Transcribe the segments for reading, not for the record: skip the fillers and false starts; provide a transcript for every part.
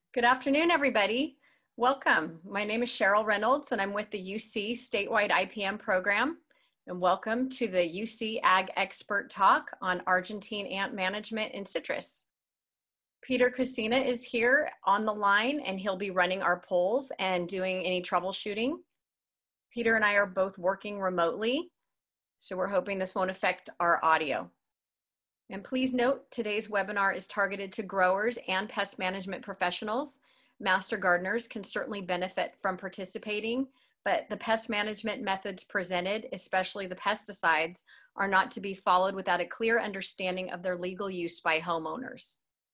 Good afternoon, everybody. Welcome. My name is Cheryl Reynolds, and I'm with the UC statewide IPM program. And welcome to the UC Ag Expert Talk on Argentine ant management in citrus. Peter Casina is here on the line, and he'll be running our polls and doing any troubleshooting. Peter and I are both working remotely, so we're hoping this won't affect our audio. And please note, today's webinar is targeted to growers and pest management professionals. Master gardeners can certainly benefit from participating, but the pest management methods presented, especially the pesticides, are not to be followed without a clear understanding of their legal use by homeowners.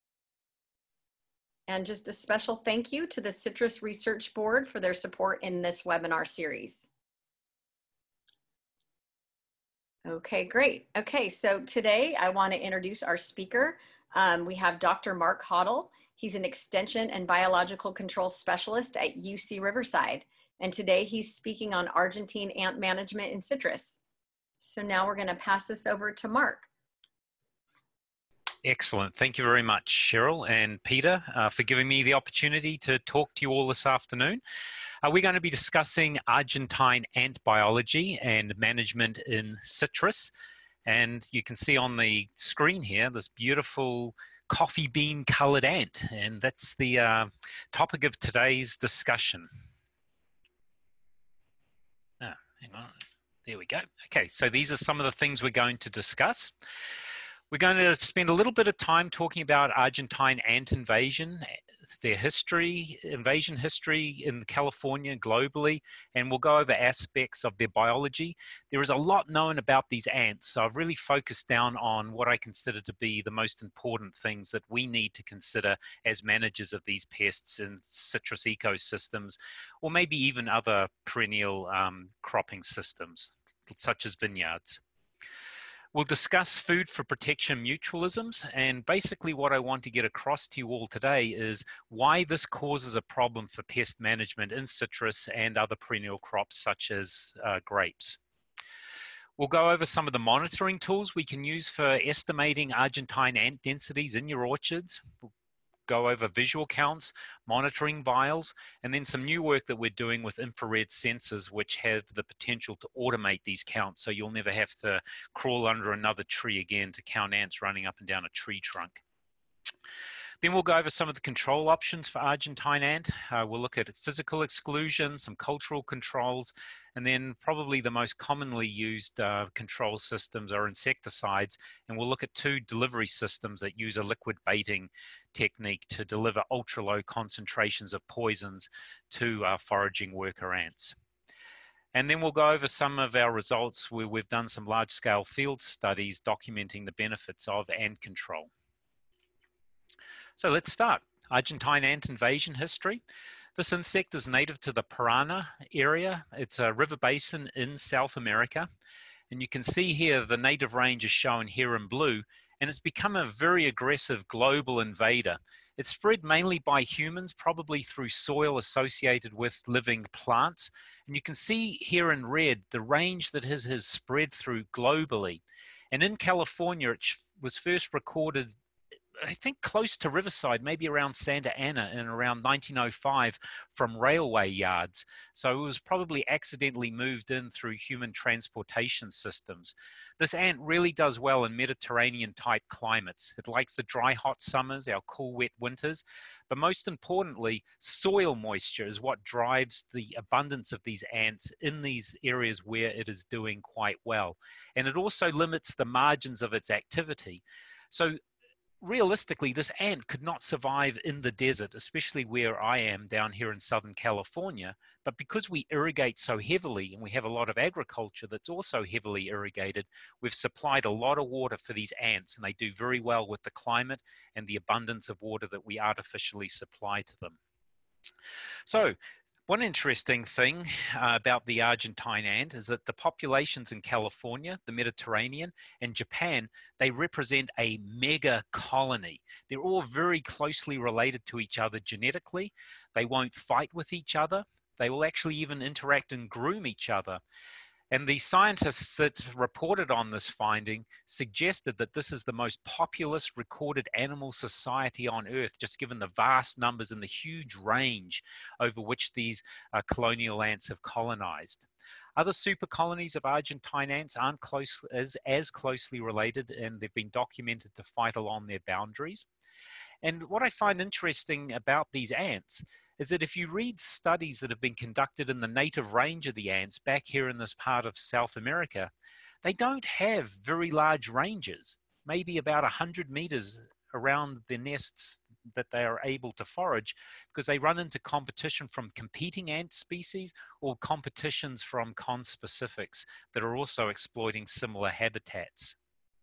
And just a special thank you to the Citrus Research Board for their support in this webinar series. Okay, great. Okay, so today I want to introduce our speaker. We have Dr. Mark Hoddle. He's an extension and biological control specialist at UC Riverside. And today he's speaking on Argentine ant management in citrus. So now we're going to pass this over to Mark. Excellent. Thank you very much, Cheryl and Peter, for giving me the opportunity to talk to you all this afternoon. We're going to be discussing Argentine ant biology and management in citrus. And you can see on the screen here, this beautiful coffee bean colored ant. And that's the topic of today's discussion. Hang on. There we go. Okay, so these are some of the things we're going to discuss. We're going to spend a little bit of time talking about Argentine ant invasion, their history, invasion history in California, globally, and we'll go over aspects of their biology. There is a lot known about these ants, so I've really focused down on what I consider to be the most important things that we need to consider as managers of these pests in citrus ecosystems, or maybe even other perennial cropping systems, such as vineyards. We'll discuss food for protection mutualisms, and basically what I want to get across to you all today is why this causes a problem for pest management in citrus and other perennial crops such as grapes. We'll go over some of the monitoring tools we can use for estimating Argentine ant densities in your orchards. We'll go over visual counts, monitoring vials, and then some new work that we're doing with infrared sensors which have the potential to automate these counts, so you'll never have to crawl under another tree again to count ants running up and down a tree trunk. Then we'll go over some of the control options for Argentine ant. We'll look at physical exclusion, some cultural controls, and then probably the most commonly used control systems are insecticides. And we'll look at two delivery systems that use a liquid baiting technique to deliver ultra-low concentrations of poisons to foraging worker ants. And then we'll go over some of our results where we've done some large-scale field studies documenting the benefits of ant control. So let's start. Argentine ant invasion history. This insect is native to the Parana area. It's a river basin in South America. And you can see here the native range is shown here in blue, and it's become a very aggressive global invader. It's spread mainly by humans, probably through soil associated with living plants. And you can see here in red the range that has spread through globally. And in California, it was first recorded, I think, close to Riverside, maybe around Santa Ana in around 1905 from railway yards. So it was probably accidentally moved in through human transportation systems. This ant really does well in Mediterranean type climates. It likes the dry, hot summers, our cool, wet winters, but most importantly, soil moisture is what drives the abundance of these ants in these areas where it is doing quite well. And it also limits the margins of its activity. So realistically, this ant could not survive in the desert, especially where I am down here in Southern California. But because we irrigate so heavily and we have a lot of agriculture that's also heavily irrigated, we've supplied a lot of water for these ants, and they do very well with the climate and the abundance of water that we artificially supply to them. So one interesting thing about the Argentine ant is that the populations in California, the Mediterranean, and Japan, they represent a mega colony. They're all very closely related to each other genetically. They won't fight with each other. They will actually even interact and groom each other. And the scientists that reported on this finding suggested that this is the most populous recorded animal society on Earth, just given the vast numbers and the huge range over which these colonial ants have colonized. Other super colonies of Argentine ants aren't as closely related, and they've been documented to fight along their boundaries. And what I find interesting about these ants is that if you read studies that have been conducted in the native range of the ants back here in this part of South America, they don't have very large ranges, maybe about 100 meters around their nests that they are able to forage, because they run into competition from competing ant species or competitions from conspecifics that are also exploiting similar habitats.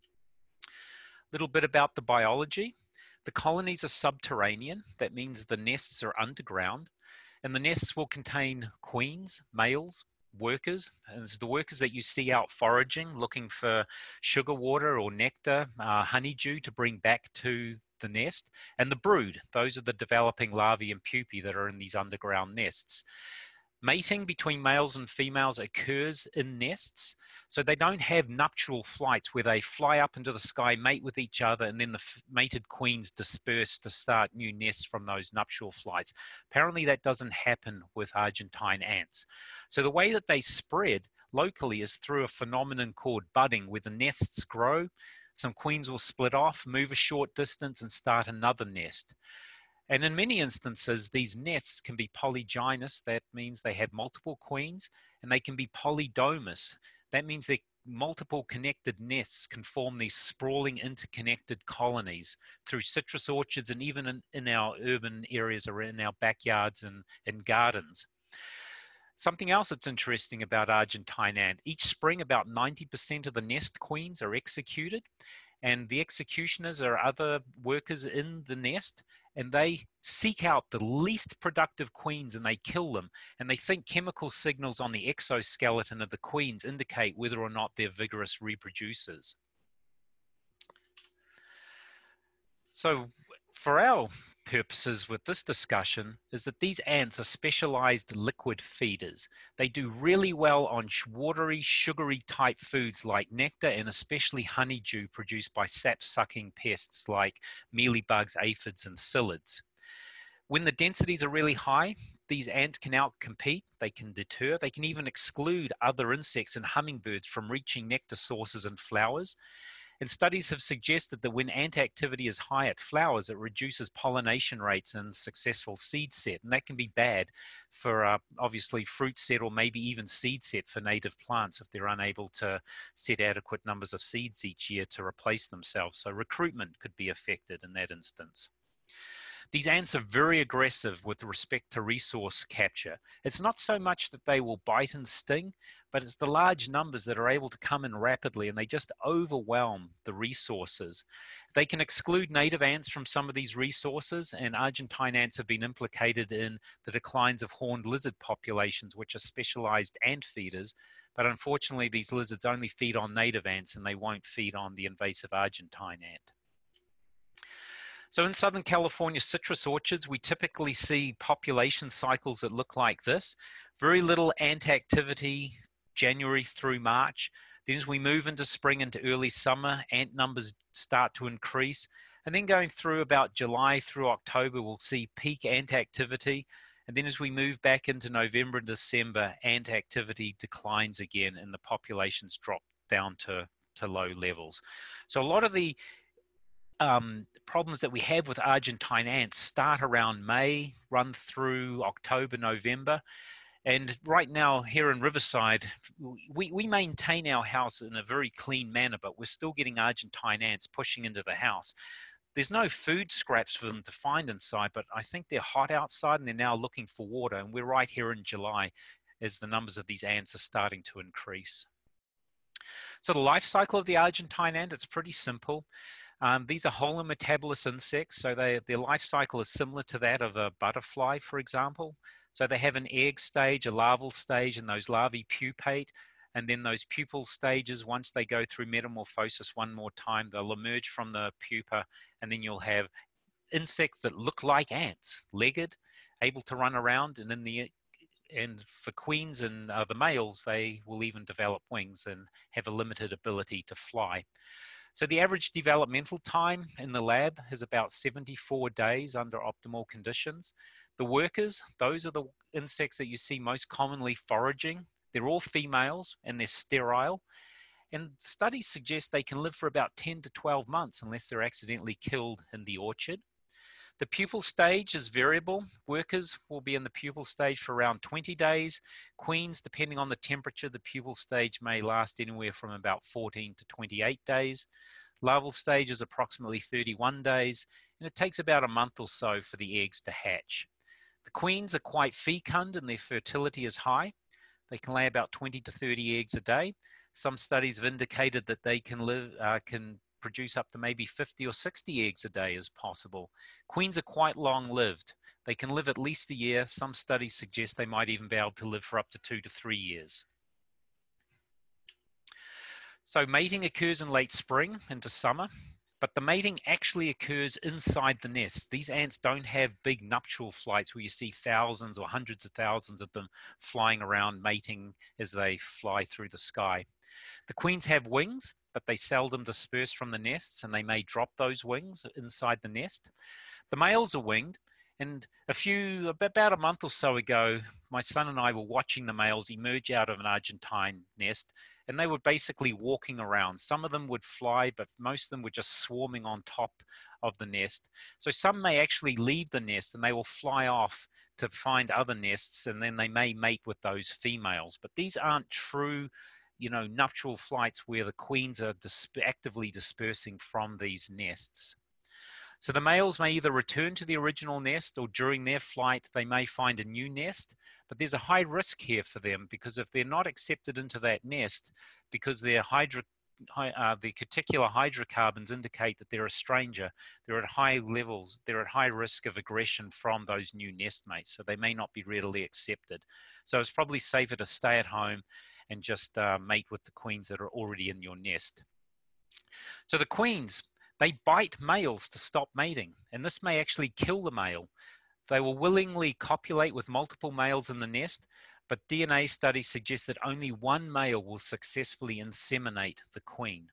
A little bit about the biology. The colonies are subterranean. That means the nests are underground, and the nests will contain queens, males, workers. And it's the workers that you see out foraging, looking for sugar water or nectar, honeydew to bring back to the nest, and the brood. Those are the developing larvae and pupae that are in these underground nests. Mating between males and females occurs in nests, so they don't have nuptial flights where they fly up into the sky, mate with each other, and then the mated queens disperse to start new nests from those nuptial flights. Apparently that doesn't happen with Argentine ants. So the way that they spread locally is through a phenomenon called budding, where the nests grow, some queens will split off, move a short distance, and start another nest. And in many instances, these nests can be polygynous. That means they have multiple queens, and they can be polydomous. That means that multiple connected nests can form these sprawling interconnected colonies through citrus orchards and even in our urban areas or in our backyards and in gardens. Something else that's interesting about Argentine ant, each spring about 90% of the nest queens are executed, and the executioners are other workers in the nest, and they seek out the least productive queens and they kill them, and they think chemical signals on the exoskeleton of the queens indicate whether or not they're vigorous reproducers. So for our purposes with this discussion is that these ants are specialized liquid feeders. They do really well on watery, sugary type foods like nectar and especially honeydew produced by sap-sucking pests like mealybugs, aphids, and psyllids. When the densities are really high, these ants can outcompete, they can deter, they can even exclude other insects and hummingbirds from reaching nectar sources and flowers. And studies have suggested that when ant activity is high at flowers, it reduces pollination rates and successful seed set. And that can be bad for obviously fruit set or maybe even seed set for native plants if they're unable to set adequate numbers of seeds each year to replace themselves. So recruitment could be affected in that instance. These ants are very aggressive with respect to resource capture. It's not so much that they will bite and sting, but it's the large numbers that are able to come in rapidly and they just overwhelm the resources. They can exclude native ants from some of these resources, and Argentine ants have been implicated in the declines of horned lizard populations, which are specialized ant feeders. But unfortunately, these lizards only feed on native ants and they won't feed on the invasive Argentine ant. So in Southern California citrus orchards, we typically see population cycles that look like this. Very little ant activity January through March. Then as we move into spring into early summer, ant numbers start to increase. And then going through about July through October, we'll see peak ant activity. And then as we move back into November and December, ant activity declines again and the populations drop down to low levels. So a lot of the problems that we have with Argentine ants start around May, run through October, November. And right now here in Riverside, we maintain our house in a very clean manner, but we're still getting Argentine ants pushing into the house. There's no food scraps for them to find inside, but I think they're hot outside and they're now looking for water. And we're right here in July as the numbers of these ants are starting to increase. So the life cycle of the Argentine ant, it's pretty simple. These are holometabolous insects, so their life cycle is similar to that of a butterfly, for example. So they have an egg stage, a larval stage, and those larvae pupate. And then those pupal stages, once they go through metamorphosis one more time, they'll emerge from the pupa, and then you'll have insects that look like ants, legged, able to run around, and in the and for queens and the males, they will even develop wings and have a limited ability to fly. So the average developmental time in the lab is about 74 days under optimal conditions. The workers, those are the insects that you see most commonly foraging. They're all females and they're sterile. And studies suggest they can live for about 10 to 12 months unless they're accidentally killed in the orchard. The pupal stage is variable. Workers will be in the pupal stage for around 20 days. Queens, depending on the temperature, the pupal stage may last anywhere from about 14 to 28 days. Larval stage is approximately 31 days, and it takes about a month or so for the eggs to hatch. The queens are quite fecund and their fertility is high. They can lay about 20 to 30 eggs a day. Some studies have indicated that they can produce up to maybe 50 or 60 eggs a day as possible. Queens are quite long-lived. They can live at least a year. Some studies suggest they might even be able to live for up to 2 to 3 years. So mating occurs in late spring into summer, but the mating actually occurs inside the nest. These ants don't have big nuptial flights where you see thousands or hundreds of thousands of them flying around mating as they fly through the sky. The queens have wings, but they seldom disperse from the nests, and they may drop those wings inside the nest. The males are winged, and about a month or so ago, my son and I were watching the males emerge out of an Argentine nest, and they were basically walking around. Some of them would fly, but most of them were just swarming on top of the nest. So some may actually leave the nest and they will fly off to find other nests, and then they may mate with those females. But these aren't true, nuptial flights where the queens are actively dispersing from these nests. So the males may either return to the original nest, or during their flight, they may find a new nest. But there's a high risk here for them, because if they're not accepted into that nest, because their the cuticular hydrocarbons indicate that they're a stranger, they're at high levels, they're at high risk of aggression from those new nest mates. So they may not be readily accepted. So it's probably safer to stay at home and just mate with the queens that are already in your nest. So the queens, they bite males to stop mating, and this may actually kill the male. They will willingly copulate with multiple males in the nest, but DNA studies suggest that only one male will successfully inseminate the queen.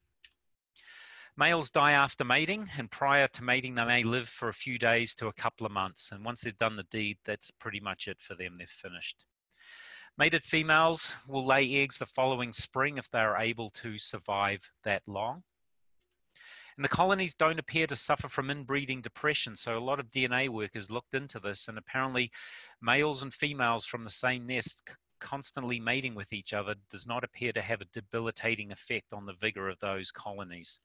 Males die after mating, and prior to mating, they may live for a few days to a couple of months. And once they've done the deed, that's pretty much it for them. They're finished. Mated females will lay eggs the following spring if they are able to survive that long. And the colonies don't appear to suffer from inbreeding depression. So a lot of DNA workers looked into this, and apparently males and females from the same nest constantly mating with each other does not appear to have a debilitating effect on the vigor of those colonies.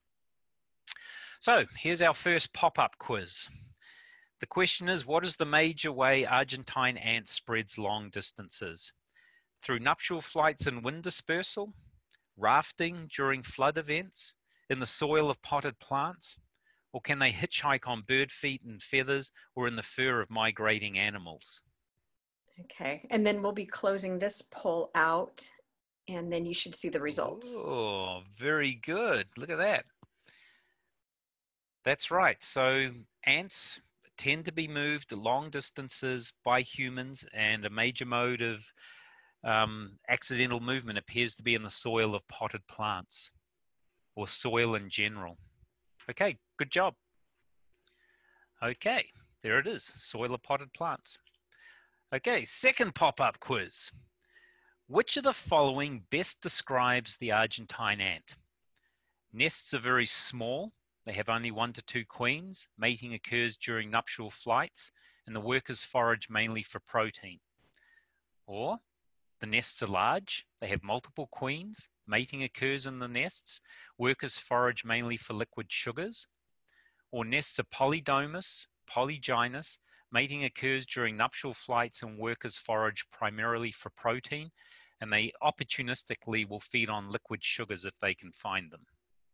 So here's our first pop-up quiz. The question is, what is the major way Argentine ant spreads long distances? Through nuptial flights and wind dispersal, rafting during flood events, in the soil of potted plants, or can they hitchhike on bird feet and feathers, or in the fur of migrating animals? Okay, and then we'll be closing this poll out, and then you should see the results. Oh, very good. Look at that. That's right. So ants tend to be moved long distances by humans, and a major mode of accidental movement appears to be in the soil of potted plants, or soil in general. Okay, good job. Okay, there it is, soil of potted plants. Okay, second pop-up quiz. Which of the following best describes the Argentine ant? Nests are very small. They have only 1 to 2 queens. Mating occurs during nuptial flights, and the workers forage mainly for protein. Or the nests are large. They have multiple queens. Mating occurs in the nests. Workers forage mainly for liquid sugars. Or nests are polygynous. Mating occurs during nuptial flights, and workers forage primarily for protein, and they opportunistically will feed on liquid sugars if they can find them.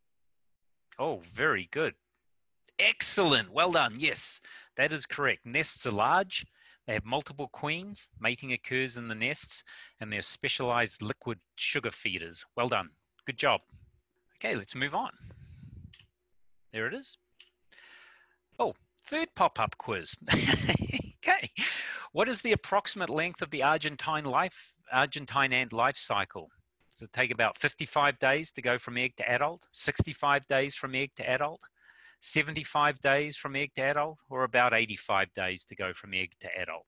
Oh, very good. Excellent. Well done. Yes, that is correct. Nests are large. They have multiple queens. Mating occurs in the nests, and they're specialized liquid sugar feeders. Well done. Good job. Okay, let's move on. There it is. Oh, Third pop-up quiz. Okay. What is the approximate length of the Argentine ant life cycle? Does it take about 55 days to go from egg to adult, 65 days from egg to adult, 75 days from egg to adult, or about 85 days to go from egg to adult?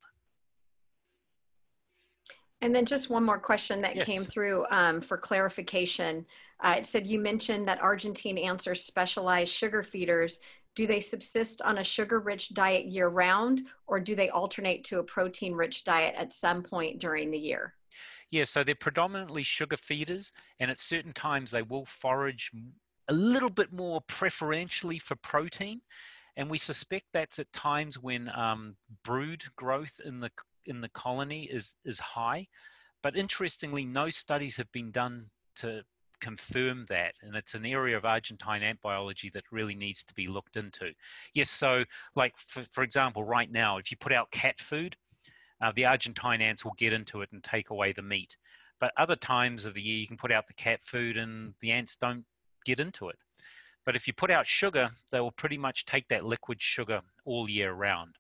And then just one more question that Yes. came through for clarification. It said you mentioned that Argentine ants are specialized sugar feeders. Do they subsist on a sugar-rich diet year-round, or do they alternate to a protein-rich diet at some point during the year? Yeah, so they're predominantly sugar feeders, and at certain times they will forage a little bit more preferentially for protein. And we suspect that's at times when brood growth in the colony is high. But interestingly, no studies have been done to confirm that, and it's an area of Argentine ant biology that really needs to be looked into. Yes, so like for example, right now, if you put out cat food, the Argentine ants will get into it and take away the meat. But other times of the year, you can put out the cat food and the ants don't get into it. But if you put out sugar, they will pretty much take that liquid sugar all year round.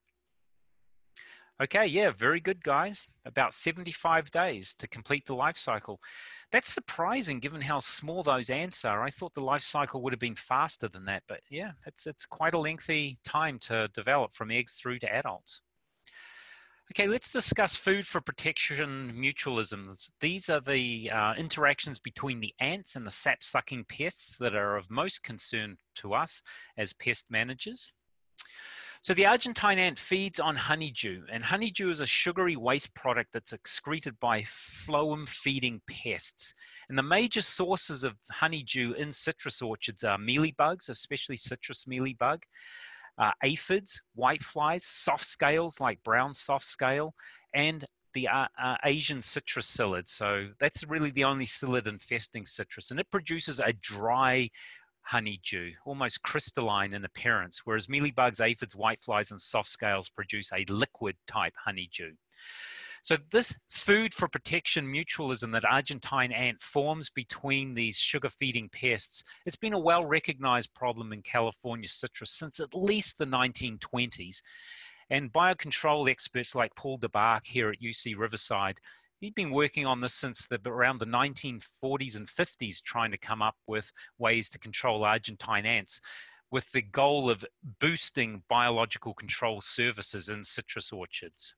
Okay, yeah, very good, guys. About 75 days to complete the life cycle. That's surprising given how small those ants are. I thought the life cycle would have been faster than that, but yeah, it's quite a lengthy time to develop from eggs through to adults. Okay, let's discuss food for protection mutualism. These are the interactions between the ants and the sap-sucking pests that are of most concern to us as pest managers. So the Argentine ant feeds on honeydew, and honeydew is a sugary waste product that's excreted by phloem-feeding pests. And the major sources of honeydew in citrus orchards are mealybugs, especially citrus mealybug, aphids, whiteflies, soft scales like brown soft scale, and the Asian citrus psyllid. So that's really the only psyllid infesting citrus, and it produces a dry honeydew, almost crystalline in appearance, whereas mealybugs, aphids, whiteflies, and soft scales produce a liquid type honeydew. So this food for protection mutualism that Argentine ant forms between these sugar-feeding pests, it's been a well-recognized problem in California citrus since at least the 1920s. And biocontrol experts like Paul DeBark here at UC Riverside, he'd been working on this since around the 1940s and 50s, trying to come up with ways to control Argentine ants with the goal of boosting biological control services in citrus orchards.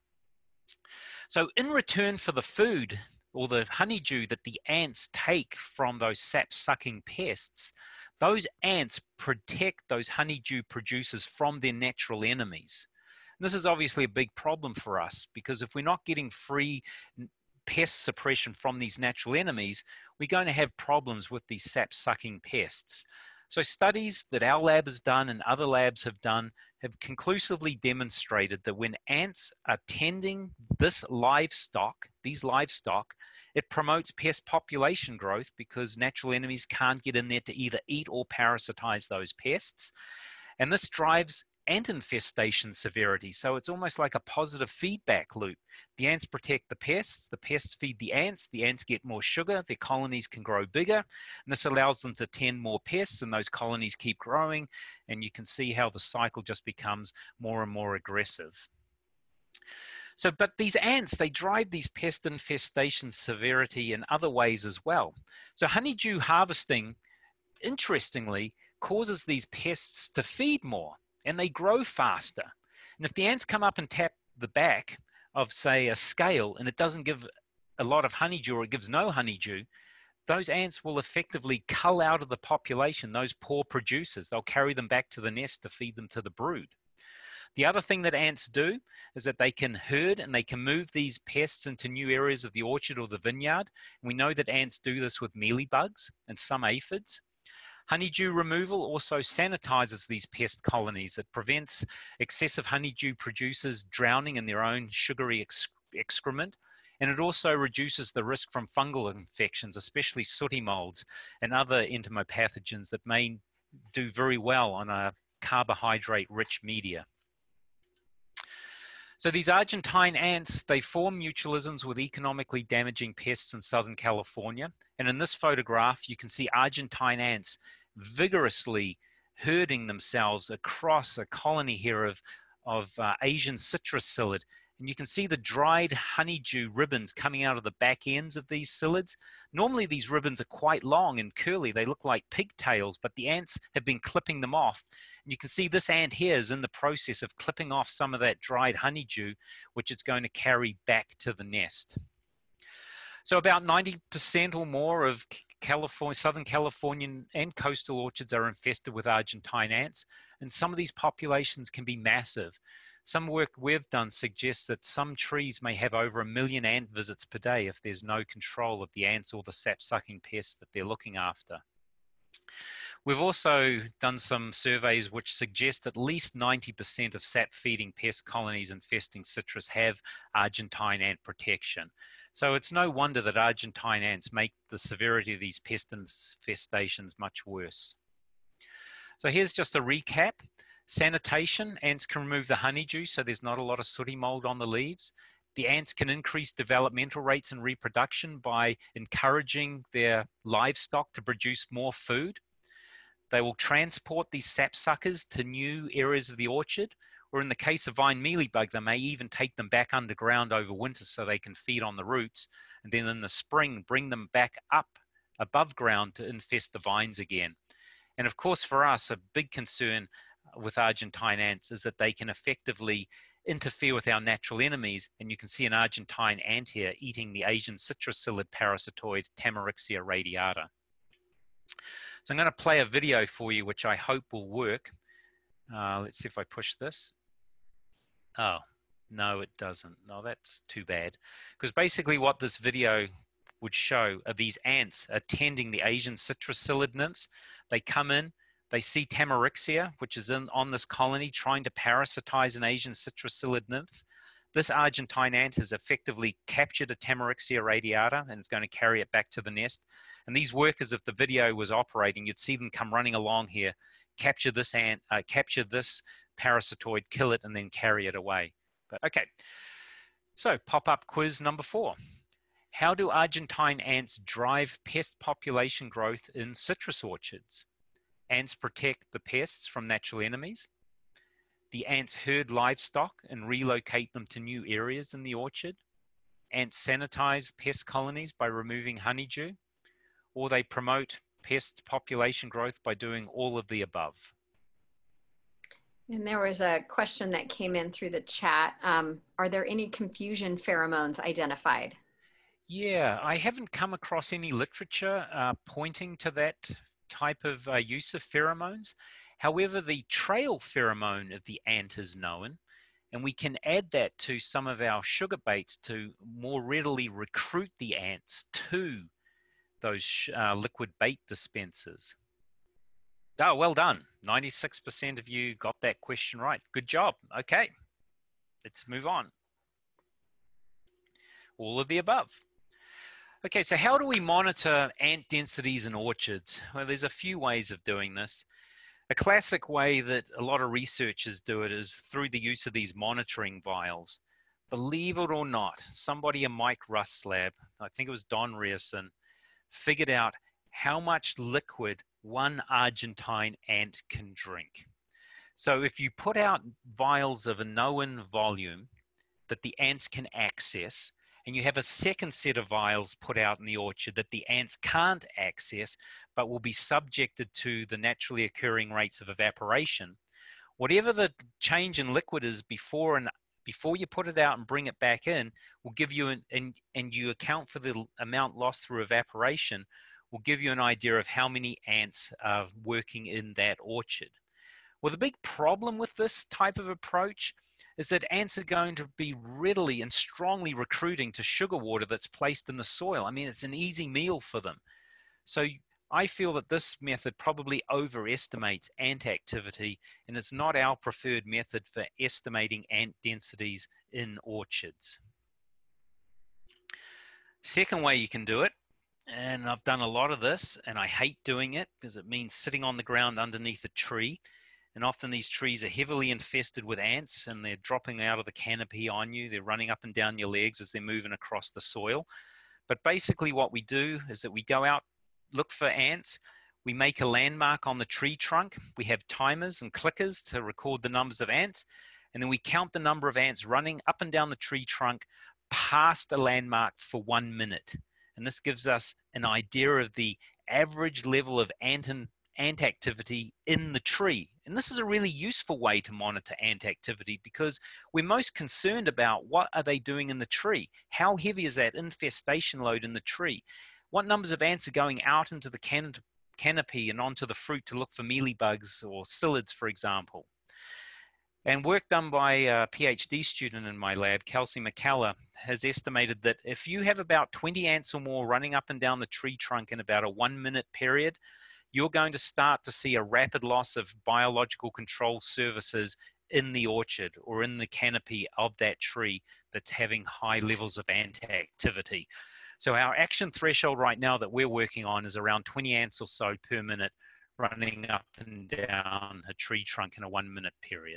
So in return for the food or the honeydew that the ants take from those sap-sucking pests, those ants protect those honeydew producers from their natural enemies. And this is obviously a big problem for us, because if we're not getting free pest suppression from these natural enemies, we're going to have problems with these sap-sucking pests. So studies that our lab has done and other labs have done have conclusively demonstrated that when ants are tending these livestock, it promotes pest population growth because natural enemies can't get in there to either eat or parasitize those pests. And this drives ant infestation severity. So it's almost like a positive feedback loop. The ants protect the pests feed the ants get more sugar, their colonies can grow bigger, and this allows them to tend more pests, and those colonies keep growing, and you can see how the cycle just becomes more and more aggressive. So, but these ants, they drive these pest infestation severity in other ways as well. So honeydew harvesting, interestingly, causes these pests to feed more, and they grow faster. And if the ants come up and tap the back of, say, a scale, and it doesn't give a lot of honeydew or it gives no honeydew, those ants will effectively cull out of the population those poor producers. They'll carry them back to the nest to feed them to the brood. The other thing that ants do is that they can herd and they can move these pests into new areas of the orchard or the vineyard. We know that ants do this with mealybugs and some aphids. Honeydew removal also sanitizes these pest colonies. It prevents excessive honeydew producers drowning in their own sugary excrement, and it also reduces the risk from fungal infections, especially sooty molds and other entomopathogens that may do very well on a carbohydrate-rich media. So these Argentine ants, they form mutualisms with economically damaging pests in Southern California. And in this photograph, you can see Argentine ants vigorously herding themselves across a colony here of Asian citrus psyllid. And you can see the dried honeydew ribbons coming out of the back ends of these psyllids. Normally these ribbons are quite long and curly. They look like pigtails, but the ants have been clipping them off. And you can see this ant here is in the process of clipping off some of that dried honeydew, which it's going to carry back to the nest. So about 90% or more of Southern Californian and coastal orchards are infested with Argentine ants, and some of these populations can be massive. Some work we've done suggests that some trees may have over 1 million ant visits per day if there's no control of the ants or the sap-sucking pests that they're looking after. We've also done some surveys which suggest at least 90% of sap-feeding pest colonies infesting citrus have Argentine ant protection. So it's no wonder that Argentine ants make the severity of these pest infestations much worse. So here's just a recap. Sanitation, ants can remove the honeydew so there's not a lot of sooty mold on the leaves. The ants can increase developmental rates and reproduction by encouraging their livestock to produce more food. They will transport these sap suckers to new areas of the orchard, or in the case of vine mealybug, they may even take them back underground over winter so they can feed on the roots, and then in the spring bring them back up above ground to infest the vines again. And of course for us, a big concern with Argentine ants is that they can effectively interfere with our natural enemies, and you can see an Argentine ant here eating the Asian citrus psyllid parasitoid Tamarixia radiata. So I'm going to play a video for you which I hope will work. Let's see if I push this. Oh, no it doesn't. No, that's too bad. Because basically what this video would show are these ants attending the Asian citrus psyllid nymphs. They come in, they see Tamarixia, which is on this colony trying to parasitize an Asian citrus psyllid nymph. This Argentine ant has effectively captured a Tamarixia radiata and is going to carry it back to the nest. And these workers, if the video was operating, you'd see them come running along here, capture this ant, capture this parasitoid, kill it, and then carry it away. But okay, so pop-up quiz number 4. How do Argentine ants drive pest population growth in citrus orchards? Ants protect the pests from natural enemies. The ants herd livestock and relocate them to new areas in the orchard. Ants sanitize pest colonies by removing honeydew, or they promote pest population growth by doing all of the above. And there was a question that came in through the chat. Are there any confusion pheromones identified? Yeah, I haven't come across any literature pointing to that type of use of pheromones. However, the trail pheromone of the ant is known, and we can add that to some of our sugar baits to more readily recruit the ants to those liquid bait dispensers. Oh, well done. 96% of you got that question right. Good job. Okay, let's move on. All of the above. Okay, so how do we monitor ant densities in orchards? Well, there's a few ways of doing this. A classic way that a lot of researchers do it is through the use of these monitoring vials. Believe it or not, somebody in Mike Rust's lab, I think it was Don Rierson, figured out how much liquid one Argentine ant can drink. So if you put out vials of a known volume that the ants can access, and you have a second set of vials put out in the orchard that the ants can't access, but will be subjected to the naturally occurring rates of evaporation, whatever the change in liquid is before you put it out and bring it back in, will give you, and you account for the amount lost through evaporation, will give you an idea of how many ants are working in that orchard. Well, the big problem with this type of approach is that ants are going to be readily and strongly recruiting to sugar water that's placed in the soil. I mean, it's an easy meal for them. So I feel that this method probably overestimates ant activity, and it's not our preferred method for estimating ant densities in orchards. Second way you can do it, and I've done a lot of this, and I hate doing it because it means sitting on the ground underneath a tree. And often these trees are heavily infested with ants, and they're dropping out of the canopy on you. They're running up and down your legs as they're moving across the soil. But basically what we do is that we go out, look for ants. We make a landmark on the tree trunk. We have timers and clickers to record the numbers of ants. And then we count the number of ants running up and down the tree trunk past a landmark for 1 minute. And this gives us an idea of the average level of ant activity in the tree. And this is a really useful way to monitor ant activity because we're most concerned about what are they doing in the tree? How heavy is that infestation load in the tree? What numbers of ants are going out into the canopy and onto the fruit to look for mealybugs or psyllids, for example? And work done by a PhD student in my lab, Kelsey McKellar, has estimated that if you have about 20 ants or more running up and down the tree trunk in about a 1 minute period, you're going to start to see a rapid loss of biological control services in the orchard or in the canopy of that tree that's having high levels of ant activity. So our action threshold right now that we're working on is around 20 ants or so per minute running up and down a tree trunk in a 1 minute period.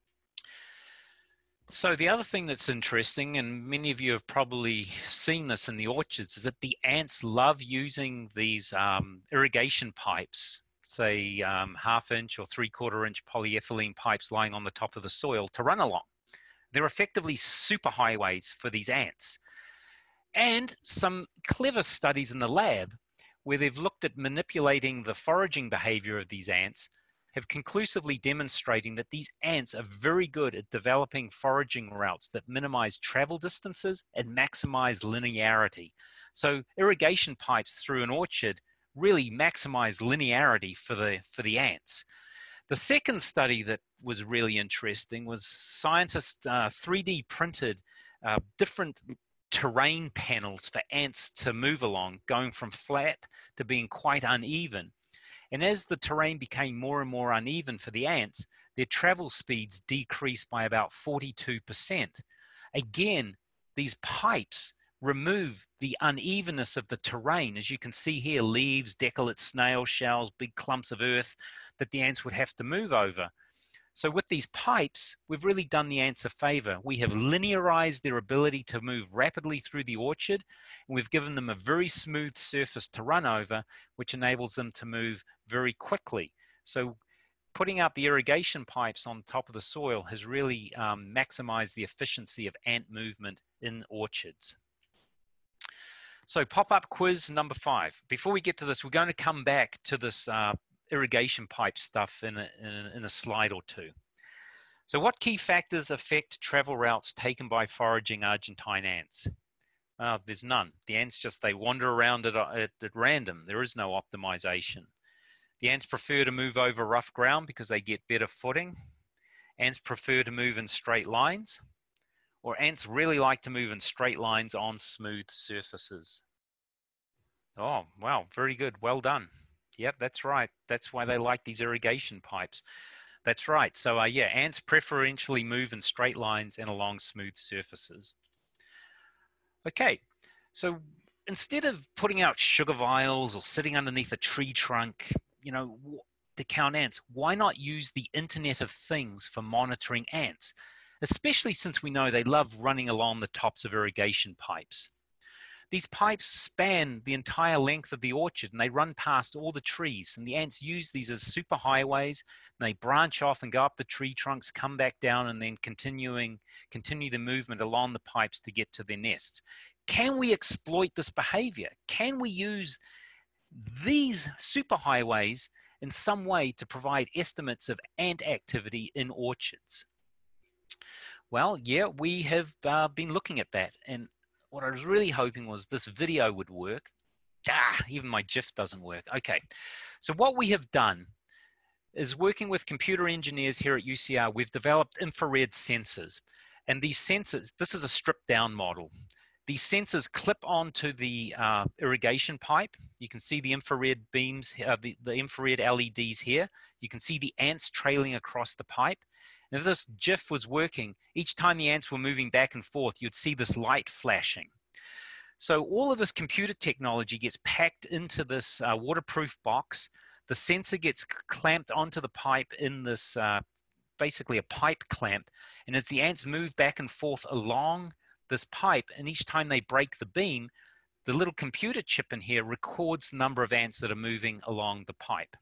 So the other thing that's interesting, and many of you have probably seen this in the orchards, is that the ants love using these irrigation pipes, say 1/2 inch or 3/4 inch polyethylene pipes lying on the top of the soil to run along. They're effectively superhighways for these ants. And some clever studies in the lab where they've looked at manipulating the foraging behavior of these ants have conclusively demonstrating that these ants are very good at developing foraging routes that minimize travel distances and maximize linearity. So irrigation pipes through an orchard really maximize linearity for the ants. The second study that was really interesting was scientists 3D printed different terrain panels for ants to move along, going from flat to being quite uneven. And as the terrain became more and more uneven for the ants, their travel speeds decreased by about 42%. Again, these pipes remove the unevenness of the terrain. As you can see here, leaves, decolate snail shells, big clumps of earth that the ants would have to move over. So with these pipes, we've really done the ants a favor. We have linearized their ability to move rapidly through the orchard, and we've given them a very smooth surface to run over, which enables them to move very quickly. So putting out the irrigation pipes on top of the soil has really maximized the efficiency of ant movement in orchards. So pop-up quiz number 5. Before we get to this, we're going to come back to this irrigation pipe stuff in a slide or two. So what key factors affect travel routes taken by foraging Argentine ants? There's none. The ants they wander around at random. There is no optimization. The ants prefer to move over rough ground because they get better footing. Ants prefer to move in straight lines, or ants really like to move in straight lines on smooth surfaces. Oh, wow, very good. Well done. Yep, that's right. That's why they like these irrigation pipes. That's right. So yeah, ants preferentially move in straight lines and along smooth surfaces. Okay, so instead of putting out sugar vials or sitting underneath a tree trunk, to count ants, why not use the Internet of Things for monitoring ants? Especially since we know they love running along the tops of irrigation pipes. These pipes span the entire length of the orchard and they run past all the trees, and the ants use these as super highways. They branch off and go up the tree trunks, come back down, and then continue the movement along the pipes to get to their nests. Can we exploit this behavior? Can we use these superhighways in some way to provide estimates of ant activity in orchards? Well, yeah, we have been looking at that, and what I was really hoping was this video would work. Even my GIF doesn't work. Okay, so what we have done is, working with computer engineers here at UCR, we've developed infrared sensors. And these sensors, this is a stripped down model. These sensors clip onto the irrigation pipe. You can see the infrared beams, the infrared LEDs here. You can see the ants trailing across the pipe. And if this GIF was working, each time the ants were moving back and forth, you'd see this light flashing. So all of this computer technology gets packed into this waterproof box. The sensor gets clamped onto the pipe in this, basically a pipe clamp. And as the ants move back and forth along this pipe, and each time they break the beam, the little computer chip in here records the number of ants that are moving along the pipe.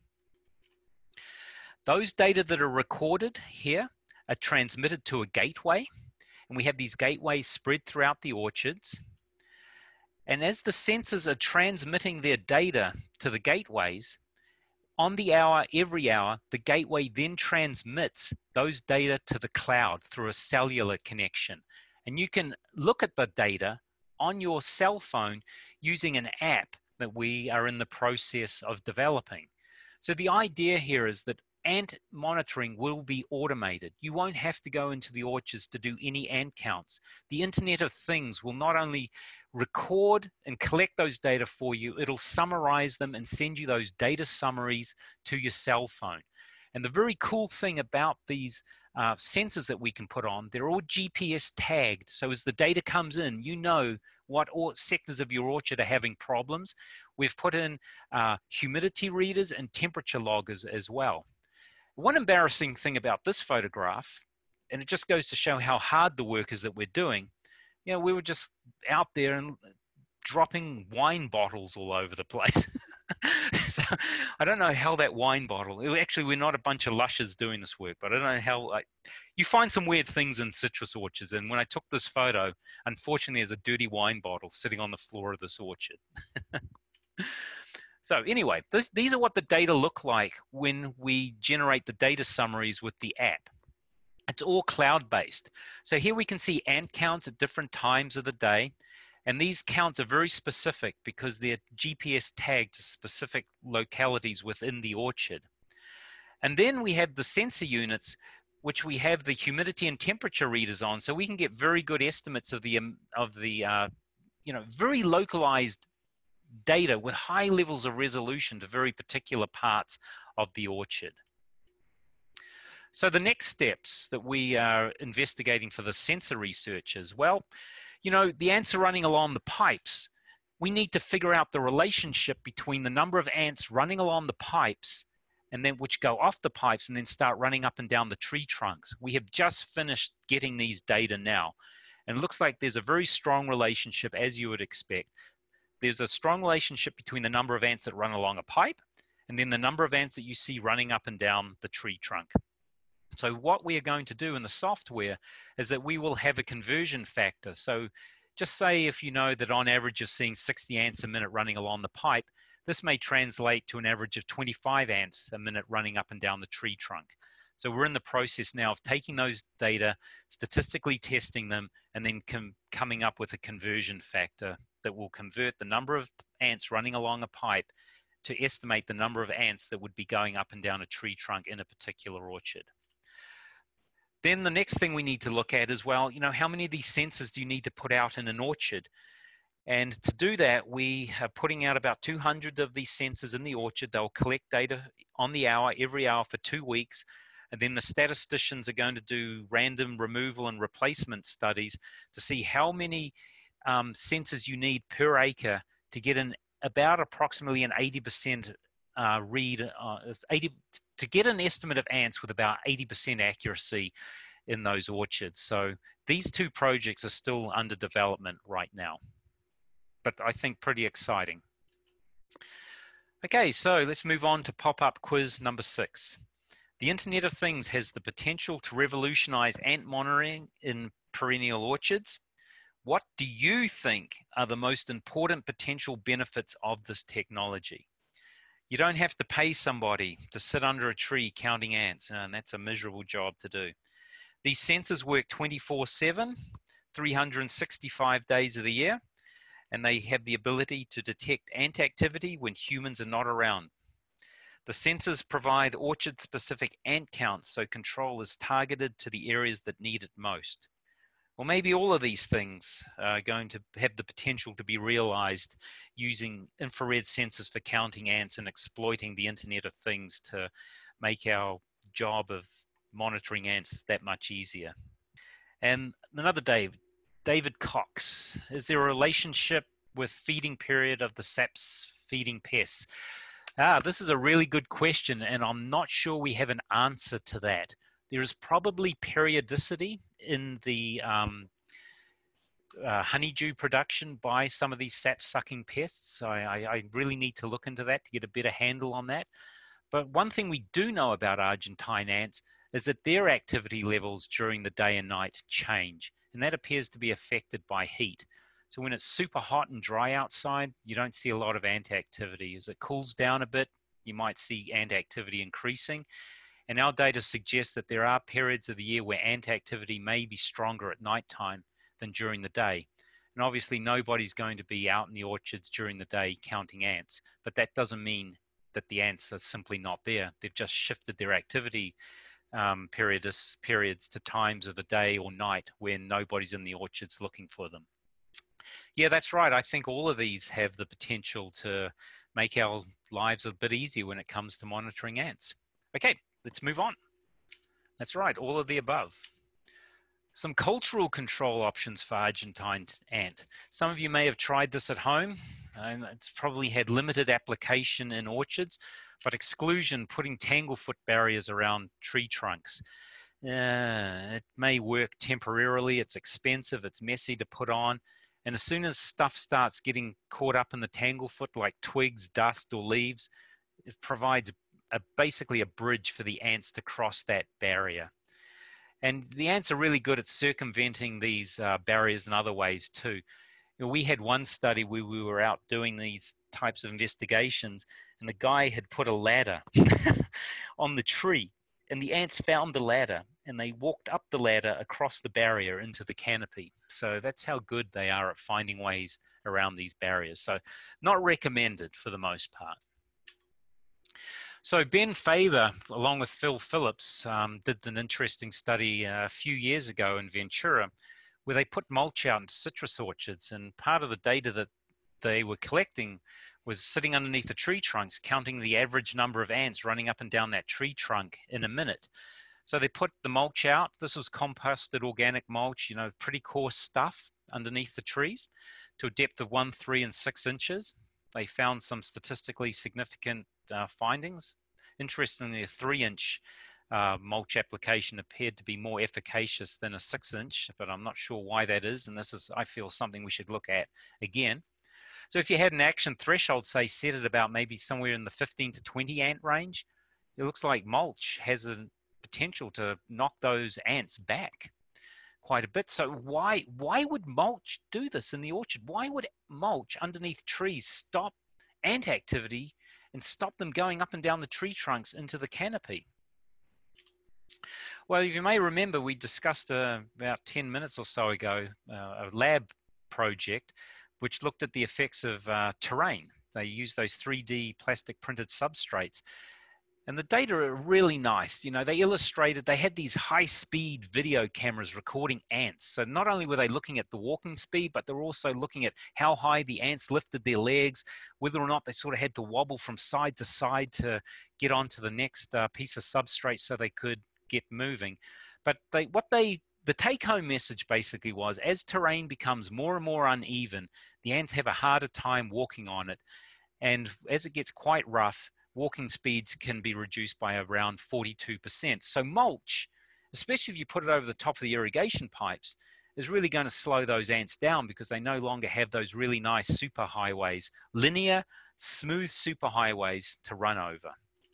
Those data that are recorded here are transmitted to a gateway, and we have these gateways spread throughout the orchards. And as the sensors are transmitting their data to the gateways, on the hour, every hour, the gateway then transmits those data to the cloud through a cellular connection. And you can look at the data on your cell phone using an app that we are in the process of developing. So the idea here is that ant monitoring will be automated. You won't have to go into the orchards to do any ant counts. The Internet of Things will not only record and collect those data for you, it'll summarize them and send you those data summaries to your cell phone. And the very cool thing about these sensors that we can put on, they're all GPS tagged. So as the data comes in, you know what sectors of your orchard are having problems. We've put in humidity readers and temperature loggers as well. One embarrassing thing about this photograph, and it just goes to show how hard the work is that we're doing, you know, we were just out there and dropping wine bottles all over the place. So I don't know how that wine bottle, actually we're not a bunch of lushers doing this work, but I don't know how, you find some weird things in citrus orchards. And when I took this photo, unfortunately there's a dirty wine bottle sitting on the floor of this orchard. So anyway, these are what the data look like when we generate the data summaries with the app. It's all cloud-based. So here we can see ant counts at different times of the day. And these counts are very specific because they're GPS tagged to specific localities within the orchard. And then we have the sensor units, which we have the humidity and temperature readers on, so we can get very good estimates of the very localized data with high levels of resolution to very particular parts of the orchard. So the next steps that we are investigating for the sensor researchers, well, you know, the ants are running along the pipes. We need to figure out the relationship between the number of ants running along the pipes and then which go off the pipes and then start running up and down the tree trunks. We have just finished getting these data now. And it looks like there's a very strong relationship, as you would expect. There's a strong relationship between the number of ants that run along a pipe and then the number of ants that you see running up and down the tree trunk. So what we are going to do in the software is that we will have a conversion factor. So just say if you know that on average you're seeing 60 ants a minute running along the pipe, this may translate to an average of 25 ants a minute running up and down the tree trunk. So we're in the process now of taking those data, statistically testing them, and then coming up with a conversion factor that will convert the number of ants running along a pipe to estimate the number of ants that would be going up and down a tree trunk in a particular orchard. Then the next thing we need to look at is, well, you know, how many of these sensors do you need to put out in an orchard? And to do that, we are putting out about 200 of these sensors in the orchard. They'll collect data on the hour, every hour for 2 weeks. And then the statisticians are going to do random removal and replacement studies to see how many sensors you need per acre to get about approximately an 80% read, to get an estimate of ants with about 80% accuracy in those orchards. So these two projects are still under development right now, but I think pretty exciting. Okay, so let's move on to pop-up quiz number 6. The Internet of Things has the potential to revolutionize ant monitoring in perennial orchards. What do you think are the most important potential benefits of this technology? You don't have to pay somebody to sit under a tree counting ants, and that's a miserable job to do. These sensors work 24/7, 365 days of the year, and they have the ability to detect ant activity when humans are not around. The sensors provide orchard-specific ant counts, so control is targeted to the areas that need it most. Or maybe all of these things are going to have the potential to be realized using infrared sensors for counting ants and exploiting the Internet of Things to make our job of monitoring ants that much easier. And another David Cox, is there a relationship with feeding period of the saps feeding pests? This is a really good question, and I'm not sure we have an answer to that. There is probably periodicity in the honeydew production by some of these sap-sucking pests. I really need to look into that to get a better handle on that. But one thing we do know about Argentine ants is that their activity levels during the day and night change, and that appears to be affected by heat. So when it's super hot and dry outside, you don't see a lot of ant activity. As it cools down a bit, you might see ant activity increasing. And our data suggests that there are periods of the year where ant activity may be stronger at nighttime than during the day. And obviously nobody's going to be out in the orchards during the day counting ants, but that doesn't mean that the ants are simply not there. They've just shifted their activity periods to times of the day or night when nobody's in the orchards looking for them. Yeah, that's right. I think all of these have the potential to make our lives a bit easier when it comes to monitoring ants. Okay, let's move on. That's right, all of the above. Some cultural control options for Argentine ant. Some of you may have tried this at home. It's probably had limited application in orchards, but exclusion, putting tanglefoot barriers around tree trunks. It may work temporarily. It's expensive. It's messy to put on. And as soon as stuff starts getting caught up in the tanglefoot, like twigs, dust, or leaves, it provides basically a bridge for the ants to cross that barrier. And the ants are really good at circumventing these barriers in other ways too. You know, we had one study where we were out doing these types of investigations, and the guy had put a ladder on the tree, and the ants found the ladder, and they walked up the ladder across the barrier into the canopy. So that's how good they are at finding ways around these barriers. So not recommended for the most part. So Ben Faber, along with Phil Phillips, did an interesting study a few years ago in Ventura, where they put mulch out into citrus orchards, and part of the data that they were collecting was sitting underneath the tree trunks, counting the average number of ants running up and down that tree trunk in a minute. So they put the mulch out. This was composted organic mulch, you know, pretty coarse stuff underneath the trees to a depth of 1, 3, and 6 inches. They found some statistically significant findings. Interestingly, a 3-inch mulch application appeared to be more efficacious than a 6-inch, but I'm not sure why that is. And this is, I feel, something we should look at again. So if you had an action threshold, say, set at about maybe somewhere in the 15 to 20 ant range, it looks like mulch has a potential to knock those ants back quite a bit. So why would mulch do this in the orchard? Why would mulch underneath trees stop ant activity and stop them going up and down the tree trunks into the canopy? Well, if you may remember, we discussed about 10 minutes or so ago a lab project which looked at the effects of terrain. They used those 3D plastic printed substrates. And the data are really nice. You know, they illustrated, they had these high-speed video cameras recording ants. So not only were they looking at the walking speed, but they were also looking at how high the ants lifted their legs, whether or not they sort of had to wobble from side to side to get onto the next piece of substrate so they could get moving. But the take-home message basically was, as terrain becomes more and more uneven, the ants have a harder time walking on it. And as it gets quite rough, walking speeds can be reduced by around 42%. So mulch, especially if you put it over the top of the irrigation pipes, is really going to slow those ants down because they no longer have those really nice superhighways, linear, smooth superhighways to run over.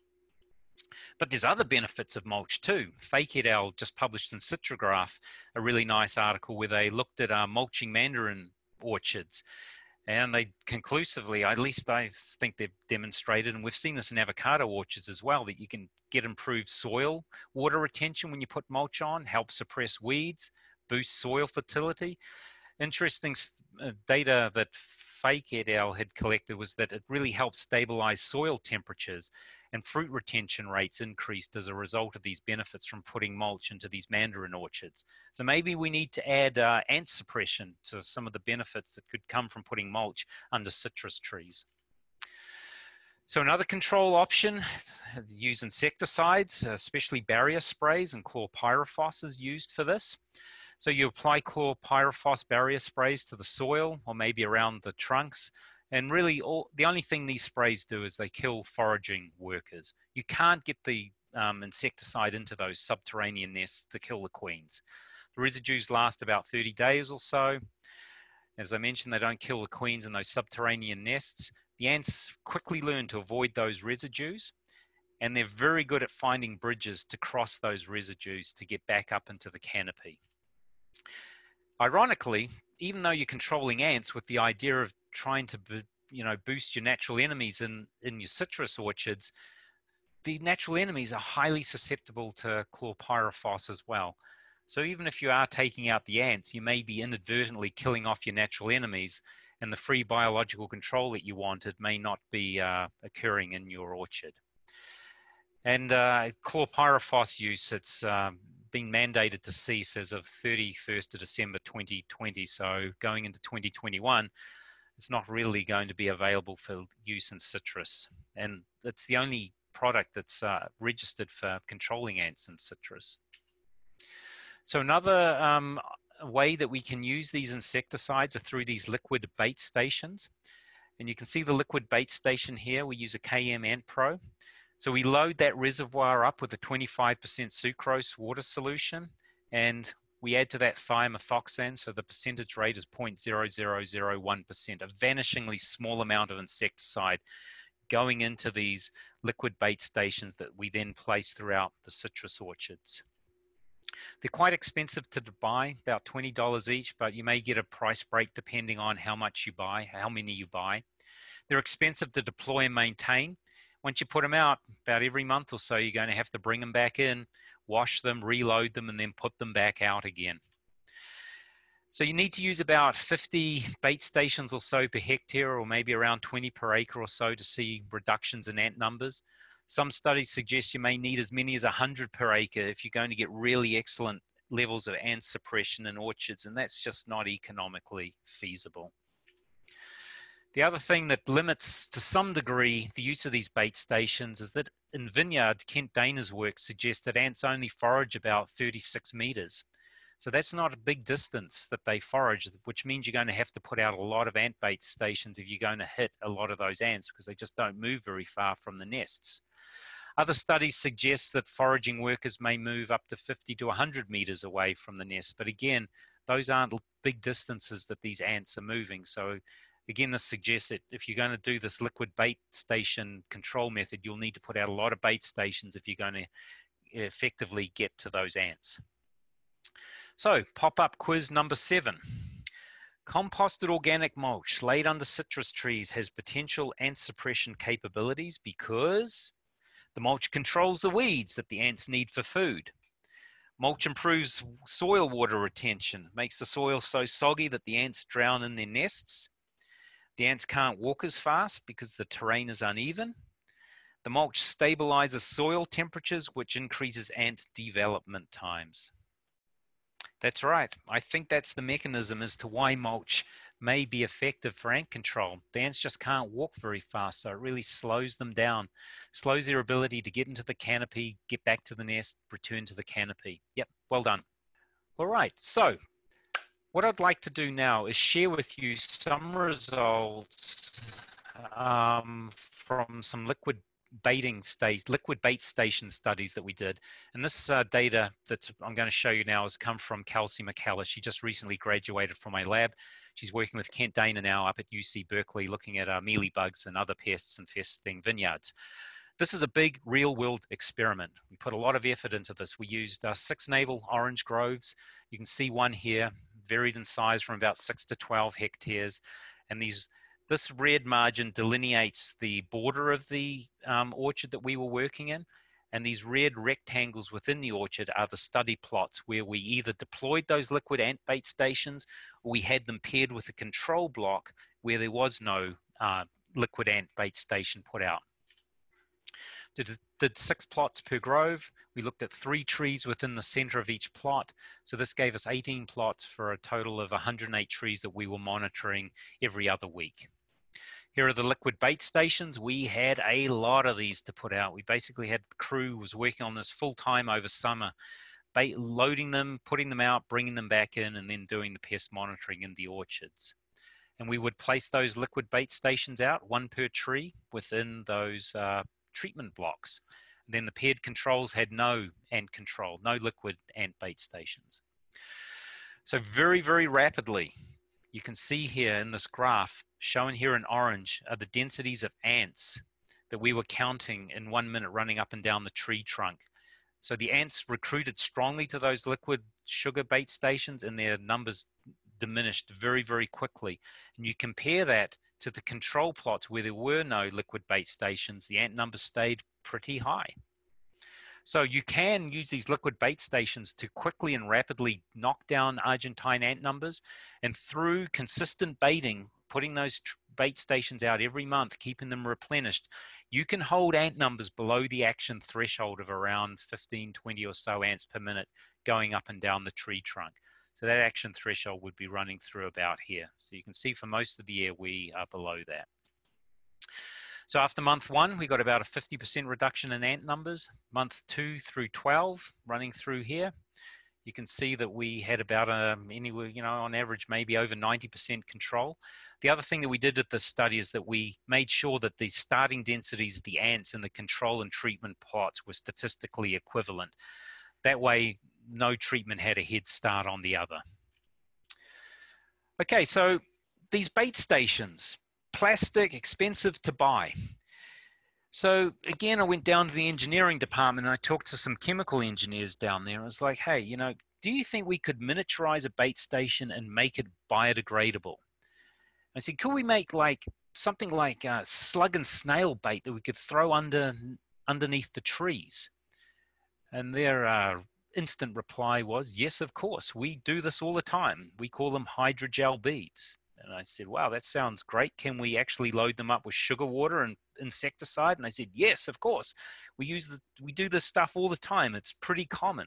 But there's other benefits of mulch too. Fake et al. Just published in Citrograph a really nice article where they looked at mulching mandarin orchards. And they conclusively, at least I think they've demonstrated, and we've seen this in avocado orchards as well, that you can get improved soil water retention when you put mulch on, help suppress weeds, boost soil fertility. Interesting data that Fake et al. Had collected was that it really helps stabilize soil temperatures, and fruit retention rates increased as a result of these benefits from putting mulch into these mandarin orchards. So maybe we need to add ant suppression to some of the benefits that could come from putting mulch under citrus trees. So another control option, use insecticides, especially barrier sprays, and chlorpyrifos is used for this. So you apply chlorpyrifos barrier sprays to the soil or maybe around the trunks. And really, the only thing these sprays do is they kill foraging workers. You can't get the insecticide into those subterranean nests to kill the queens. The residues last about 30 days or so. As I mentioned, they don't kill the queens in those subterranean nests. The ants quickly learn to avoid those residues, and they're very good at finding bridges to cross those residues to get back up into the canopy. Ironically, even though you're controlling ants with the idea of trying to boost your natural enemies in your citrus orchards, the natural enemies are highly susceptible to chlorpyrifos as well. So even if you are taking out the ants, you may be inadvertently killing off your natural enemies, and the free biological control that you wanted may not be occurring in your orchard. And chlorpyrifos use, it's been mandated to cease as of 31st of December 2020. So going into 2021, it's not really going to be available for use in citrus. And it's the only product that's registered for controlling ants in citrus. So another way that we can use these insecticides are through these liquid bait stations. And you can see the liquid bait station here. We use a KM Ant Pro. So we load that reservoir up with a 25% sucrose water solution, and we add to that thiamethoxam, so the percentage rate is 0.0001%, a vanishingly small amount of insecticide going into these liquid bait stations that we then place throughout the citrus orchards. They're quite expensive to buy, about $20 each, but you may get a price break depending on how much you buy, how many you buy. They're expensive to deploy and maintain. Once you put them out, about every month or so, you're going to have to bring them back in, wash them, reload them, and then put them back out again. So you need to use about 50 bait stations or so per hectare, or maybe around 20 per acre or so to see reductions in ant numbers. Some studies suggest you may need as many as 100 per acre if you're going to get really excellent levels of ant suppression in orchards, and that's just not economically feasible. The other thing that limits to some degree the use of these bait stations is that in vineyards, Kent Dana's work suggests that ants only forage about 36 meters. So that's not a big distance that they forage, which means you're going to have to put out a lot of ant bait stations if you're going to hit a lot of those ants, because they just don't move very far from the nests. Other studies suggest that foraging workers may move up to 50 to 100 meters away from the nest. But again, those aren't big distances that these ants are moving. So again, this suggests that if you're going to do this liquid bait station control method, you'll need to put out a lot of bait stations if you're going to effectively get to those ants. So pop-up quiz number 7. Composted organic mulch laid under citrus trees has potential ant suppression capabilities because the mulch controls the weeds that the ants need for food. Mulch improves soil water retention, makes the soil so soggy that the ants drown in their nests. The ants can't walk as fast because the terrain is uneven. The mulch stabilizes soil temperatures, which increases ant development times. That's right. I think that's the mechanism as to why mulch may be effective for ant control. The ants just can't walk very fast, so it really slows them down, slows their ability to get into the canopy, get back to the nest, return to the canopy. Yep, well done. All right, so what I'd like to do now is share with you some results from some liquid bait station studies that we did. And this data that I'm going to show you now has come from Kelsey McCullough. She just recently graduated from my lab. She's working with Kent Dana now up at UC Berkeley, looking at mealybugs and other pests infesting vineyards. This is a big real-world experiment. We put a lot of effort into this. We used 6 navel orange groves. You can see one here, varied in size from about 6 to 12 hectares. And this red margin delineates the border of the orchard that we were working in. And these red rectangles within the orchard are the study plots where we either deployed those liquid ant bait stations or we had them paired with a control block where there was no liquid ant bait station put out. Did 6 plots per grove. We looked at 3 trees within the center of each plot. So this gave us 18 plots for a total of 108 trees that we were monitoring every other week. Here are the liquid bait stations. We had a lot of these to put out. We basically had the crew was working on this full time over summer, loading them, putting them out, bringing them back in, and then doing the pest monitoring in the orchards. And we would place those liquid bait stations out, 1 per tree within those treatment blocks. And then the paired controls had no ant control, no liquid ant bait stations. So very, very rapidly, you can see here in this graph, shown here in orange, are the densities of ants that we were counting in 1 minute running up and down the tree trunk. So the ants recruited strongly to those liquid sugar bait stations, and their numbers diminished very, very quickly. And you compare that to the control plots where there were no liquid bait stations, the ant numbers stayed pretty high. So you can use these liquid bait stations to quickly and rapidly knock down Argentine ant numbers. And through consistent baiting, putting those bait stations out every month, keeping them replenished, you can hold ant numbers below the action threshold of around 15, 20 or so ants per minute going up and down the tree trunk. So that action threshold would be running through about here. So you can see for most of the year, we are below that. So after month 1, we got about a 50% reduction in ant numbers. Month 2 through 12, running through here, you can see that we had about anywhere, you know, on average, maybe over 90% control. The other thing that we did at this study is that we made sure that the starting densities of the ants in the control and treatment plots were statistically equivalent. That way, no treatment had a head start on the other. Okay, so these bait stations, plastic, expensive to buy. So again, I went down to the engineering department and I talked to some chemical engineers down there. I was like, hey, you know, do you think we could miniaturize a bait station and make it biodegradable? I said, could we make like something like a slug and snail bait that we could throw underneath the trees? And their instant reply was, yes, of course. We do this all the time. We call them hydrogel beads. And I said, wow, that sounds great. Can we actually load them up with sugar water and insecticide? And they said, yes, of course. We do this stuff all the time. It's pretty common.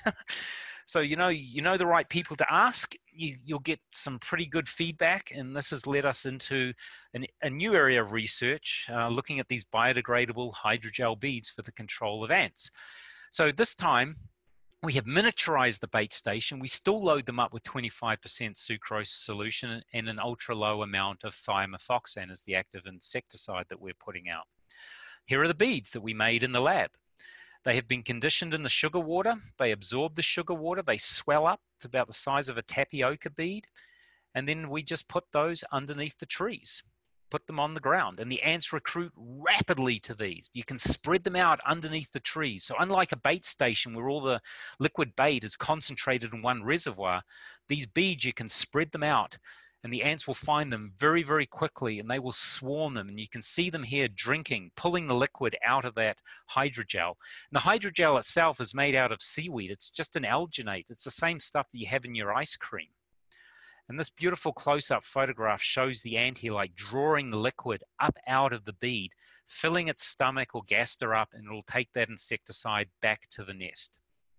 So, you know the right people to ask. You'll get some pretty good feedback. And this has led us into a new area of research, looking at these biodegradable hydrogel beads for the control of ants. So this time, we have miniaturized the bait station. We still load them up with 25% sucrose solution and an ultra low amount of thiamethoxam as the active insecticide that we're putting out. Here are the beads that we made in the lab. They have been conditioned in the sugar water. They absorb the sugar water. They swell up to about the size of a tapioca bead. And then we just put those underneath the trees, put them on the ground, and the ants recruit rapidly to these. You can spread them out underneath the trees. So unlike a bait station where all the liquid bait is concentrated in one reservoir, these beads, you can spread them out and the ants will find them very, very quickly and they will swarm them. And you can see them here drinking, pulling the liquid out of that hydrogel. And the hydrogel itself is made out of seaweed. It's just an alginate. It's the same stuff that you have in your ice cream. And this beautiful close-up photograph shows the ant here like drawing the liquid up out of the bead, filling its stomach or gaster up, and it'll take that insecticide back to the nest.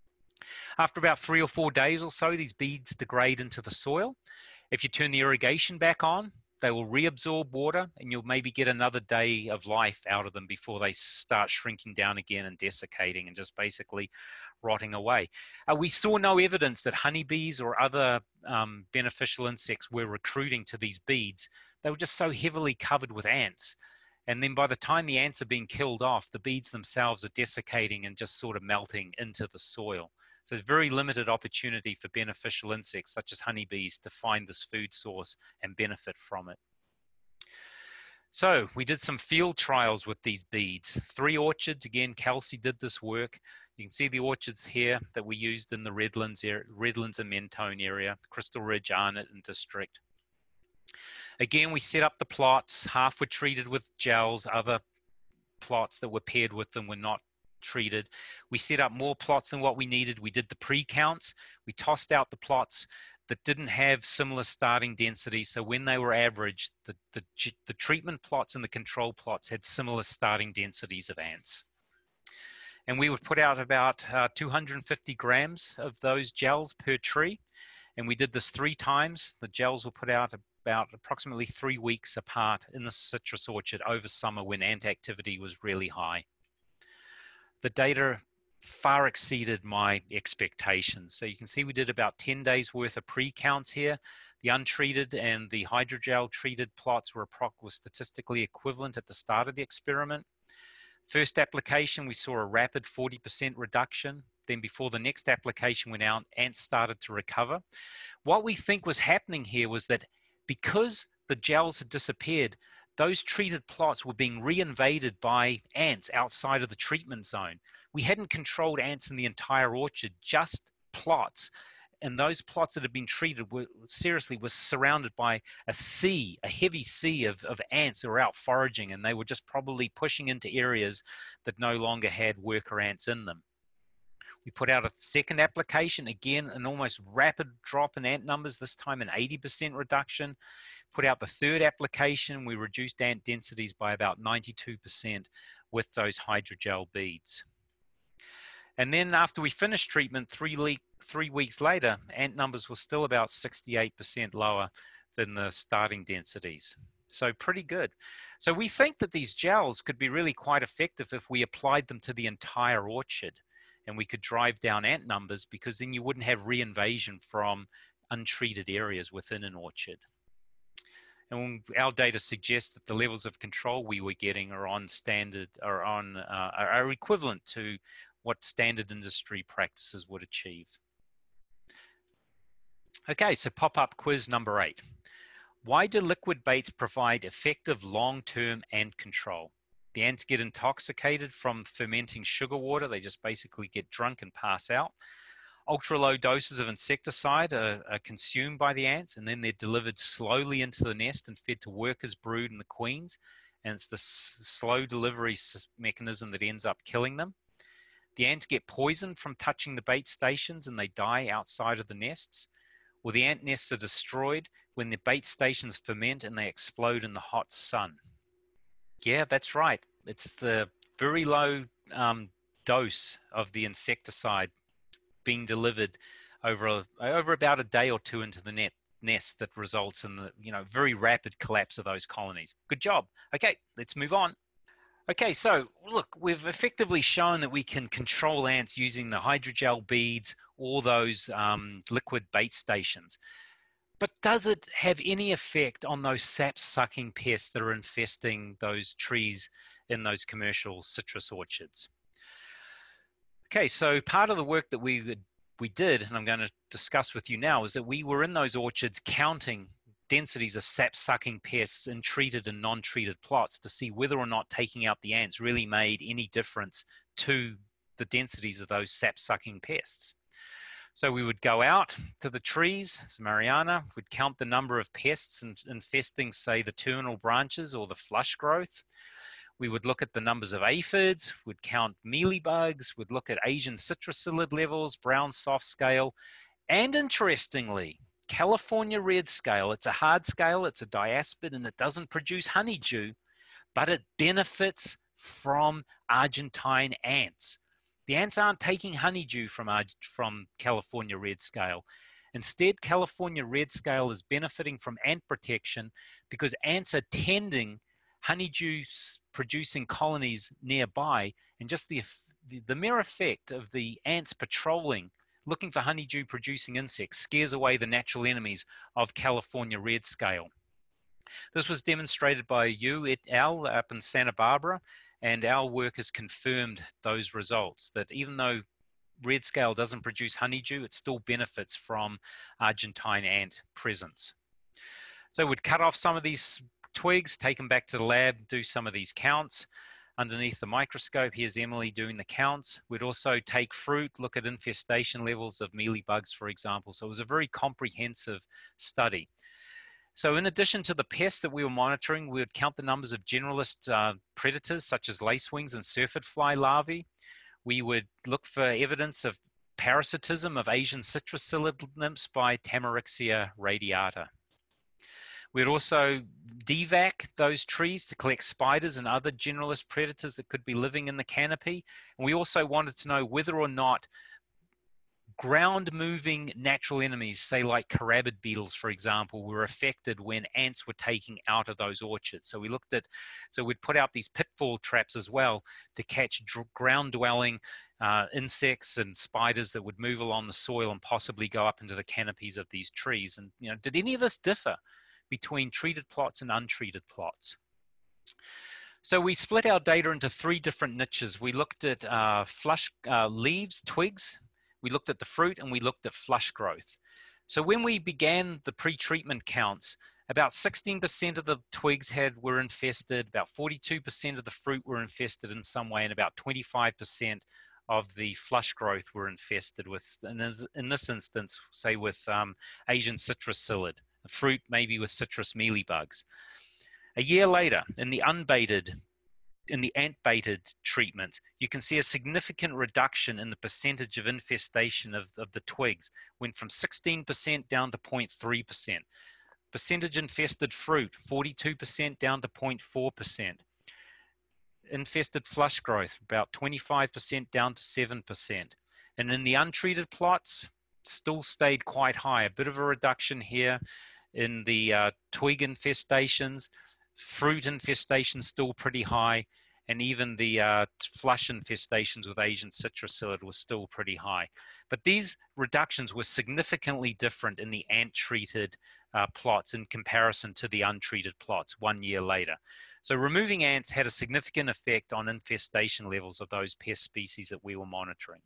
After about 3 or 4 days or so, these beads degrade into the soil. If you turn the irrigation back on, they will reabsorb water and you'll maybe get another day of life out of them before they start shrinking down again and desiccating and just basically rotting away. We saw no evidence that honeybees or other beneficial insects were recruiting to these beads. They were just so heavily covered with ants. And then by the time the ants are being killed off, the beads themselves are desiccating and just sort of melting into the soil. So there's very limited opportunity for beneficial insects such as honeybees to find this food source and benefit from it. So we did some field trials with these beads. 3 orchards, again, Kelsey did this work. You can see the orchards here that we used in the Redlands and Mentone area, Crystal Ridge, Arnott, and District. Again, we set up the plots. Half were treated with gels. Other plots that were paired with them were not treated. We set up more plots than what we needed. We did the pre-counts. We tossed out the plots that didn't have similar starting densities. So when they were averaged, the treatment plots and the control plots had similar starting densities of ants. And we would put out about 250 grams of those gels per tree. And we did this 3 times. The gels were put out about approximately 3 weeks apart in the citrus orchard over summer when ant activity was really high. The data far exceeded my expectations. So you can see we did about 10 days worth of pre-counts here. The untreated and the hydrogel treated plots were statistically equivalent at the start of the experiment. First application, we saw a rapid 40% reduction. Then before the next application went out, ants started to recover. What we think was happening here was that Because the gels had disappeared, those treated plots were being reinvaded by ants outside of the treatment zone. We hadn't controlled ants in the entire orchard, just plots. And those plots that had been treated were surrounded by a heavy sea of ants that were out foraging, and they were just probably pushing into areas that no longer had worker ants in them. We put out a second application, again, an almost rapid drop in ant numbers, this time an 80% reduction. Put out the third application, we reduced ant densities by about 92% with those hydrogel beads. And then after we finished treatment, 3 weeks later, ant numbers were still about 68% lower than the starting densities. So pretty good. So we think that these gels could be really quite effective if we applied them to the entire orchard, and we could drive down ant numbers, because then you wouldn't have reinvasion from untreated areas within an orchard. And our data suggests that the levels of control we were getting are are equivalent to what standard industry practices would achieve. Okay, so pop-up quiz number 8. Why do liquid baits provide effective long-term ant control? The ants get intoxicated from fermenting sugar water. They just basically get drunk and pass out. Ultra-low doses of insecticide are consumed by the ants, and then they're delivered slowly into the nest and fed to workers' brood and the queens. And it's the slow delivery mechanism that ends up killing them. The ants get poisoned from touching the bait stations, and they die outside of the nests. Or the ant nests are destroyed when the bait stations ferment and they explode in the hot sun. Yeah, that's right. It's the very low dose of the insecticide being delivered over about a day or two into the nest that results in the very rapid collapse of those colonies. Good job. Okay, let's move on. Okay, so look, we've effectively shown that we can control ants using the hydrogel beads or those liquid bait stations. But does it have any effect on those sap-sucking pests that are infesting those trees in those commercial citrus orchards? Okay, so part of the work that we did, and I'm going to discuss with you now, is that we were in those orchards counting densities of sap-sucking pests in treated and non-treated plots to see whether or not taking out the ants really made any difference to the densities of those sap-sucking pests. So we would go out to the trees, as Mariana, we'd count the number of pests infesting, say, the terminal branches or the flush growth. We would look at the numbers of aphids, we'd count mealybugs, we'd look at Asian citrus psyllid levels, brown soft scale, and interestingly, California red scale. It's a hard scale, it's a diaspid, and it doesn't produce honeydew, but it benefits from Argentine ants. The ants aren't taking honeydew from California red scale. Instead, California red scale is benefiting from ant protection because ants are tending honeydew producing colonies nearby, and just the mere effect of the ants patrolling, looking for honeydew producing insects, scares away the natural enemies of California red scale. This was demonstrated by you et al. Up in Santa Barbara, and our work has confirmed those results, that even though red scale doesn't produce honeydew, it still benefits from Argentine ant presence. So we'd cut off some of these twigs, take them back to the lab, do some of these counts. Underneath the microscope, here's Emily doing the counts. We'd also take fruit, look at infestation levels of mealybugs, for example. So it was a very comprehensive study. So in addition to the pests that we were monitoring, we would count the numbers of generalist predators such as lacewings and syrphid fly larvae. We would look for evidence of parasitism of Asian citrus psyllid nymphs by Tamarixia radiata. We'd also devac those trees to collect spiders and other generalist predators that could be living in the canopy. And we also wanted to know whether or not ground-moving natural enemies, say like carabid beetles, for example, were affected when ants were taking out of those orchards. So we'd put out these pitfall traps as well to catch ground-dwelling insects and spiders that would move along the soil and possibly go up into the canopies of these trees. And did any of this differ between treated plots and untreated plots? So we split our data into 3 different niches. We looked at flush leaves, twigs, we looked at the fruit, and we looked at flush growth. So when we began the pre-treatment counts, About 16% of the twigs were infested, about 42% of the fruit were infested in some way, and about 25% of the flush growth were infested with, in this instance, say with Asian citrus psyllid, fruit maybe with citrus mealybugs. A year later, in the ant-baited treatment, you can see a significant reduction in the percentage of infestation of the twigs. Went from 16% down to 0.3%. Percentage infested fruit, 42% down to 0.4%. Infested flush growth, about 25% down to 7%. And in the untreated plots, still stayed quite high. A bit of a reduction here in the twig infestations. Fruit infestations still pretty high. And even the flush infestations with Asian citrus psyllid was still pretty high. But these reductions were significantly different in the ant-treated plots in comparison to the untreated plots 1 year later. So removing ants had a significant effect on infestation levels of those pest species that we were monitoring.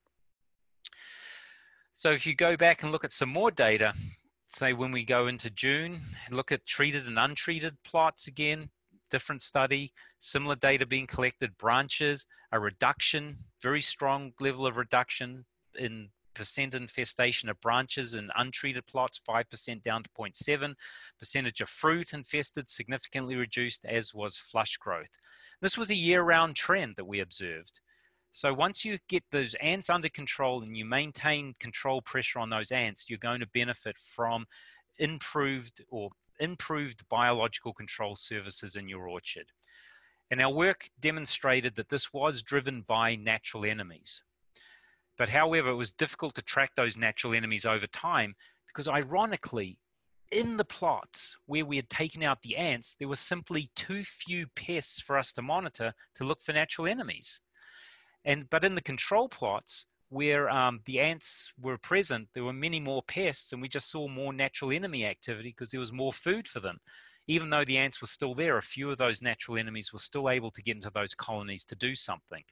So if you go back and look at some more data, say when we go into June, look at treated and untreated plots again, different study, similar data being collected, branches, a reduction, very strong level of reduction in percent infestation of branches in untreated plots, 5% down to 0.7. Percentage of fruit infested significantly reduced, as was flush growth. This was a year-round trend that we observed. So once you get those ants under control and you maintain control pressure on those ants, you're going to benefit from improved biological control services in your orchard. And our work demonstrated that this was driven by natural enemies. But however, it was difficult to track those natural enemies over time because ironically, in the plots where we had taken out the ants, there were simply too few pests for us to monitor to look for natural enemies. But in the control plots where the ants were present, there were many more pests, and we just saw more natural enemy activity because there was more food for them. Even though the ants were still there, a few of those natural enemies were still able to get into those colonies to do something.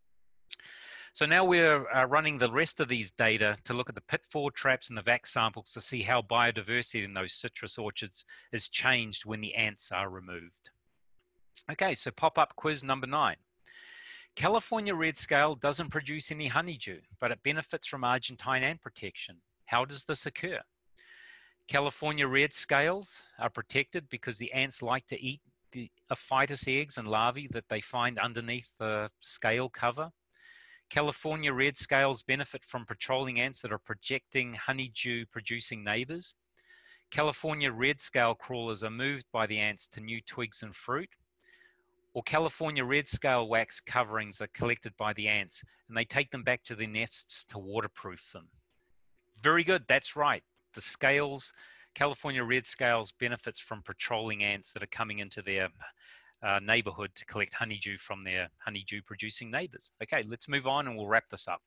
So now we're running the rest of these data to look at the pitfall traps and the vac samples to see how biodiversity in those citrus orchards is changed when the ants are removed. Okay, so pop-up quiz number 9. California red scale doesn't produce any honeydew, but it benefits from Argentine ant protection. How does this occur? California red scales are protected because the ants like to eat the aphytus eggs and larvae that they find underneath the scale cover. California red scales benefit from patrolling ants that are projecting honeydew producing neighbors. California red scale crawlers are moved by the ants to new twigs and fruit. Or California red scale wax coverings are collected by the ants and they take them back to their nests to waterproof them. Very good, that's right. The scales, California red scales benefits from patrolling ants that are coming into their neighborhood to collect honeydew from their honeydew producing neighbors. Okay, let's move on and we'll wrap this up.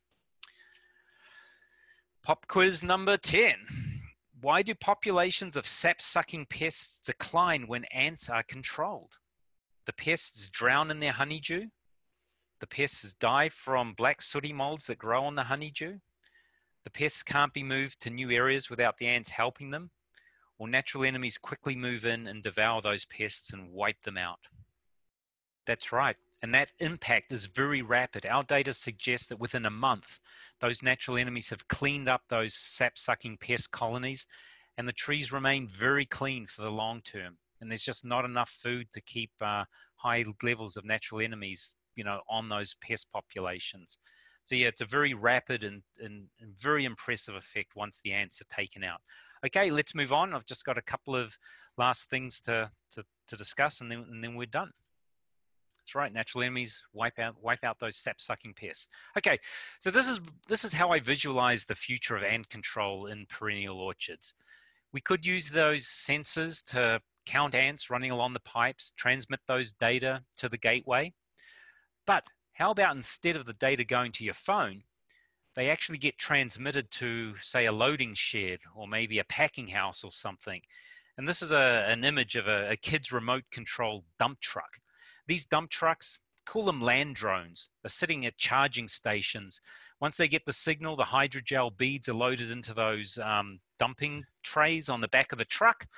Pop quiz number 10. Why do populations of sap-sucking pests decline when ants are controlled? The pests drown in their honeydew. The pests die from black sooty molds that grow on the honeydew. The pests can't be moved to new areas without the ants helping them. Or natural enemies quickly move in and devour those pests and wipe them out. That's right. And that impact is very rapid. Our data suggests that within a month, those natural enemies have cleaned up those sap-sucking pest colonies and the trees remain very clean for the long term. And there's just not enough food to keep high levels of natural enemies, on those pest populations. So yeah, it's a very rapid and very impressive effect once the ants are taken out. Okay, let's move on. I've just got a couple of last things to discuss and then we're done. That's right, natural enemies wipe out those sap-sucking pests. Okay, so this is how I visualize the future of ant control in perennial orchards. We could use those sensors to count ants running along the pipes, transmit those data to the gateway. But how about instead of the data going to your phone, they actually get transmitted to, say, a loading shed or maybe a packing house or something. And this is an image of a kid's remote control dump truck. These dump trucks, call them land drones, are sitting at charging stations. Once they get the signal, the hydrogel beads are loaded into those dumping trays on the back of the truck.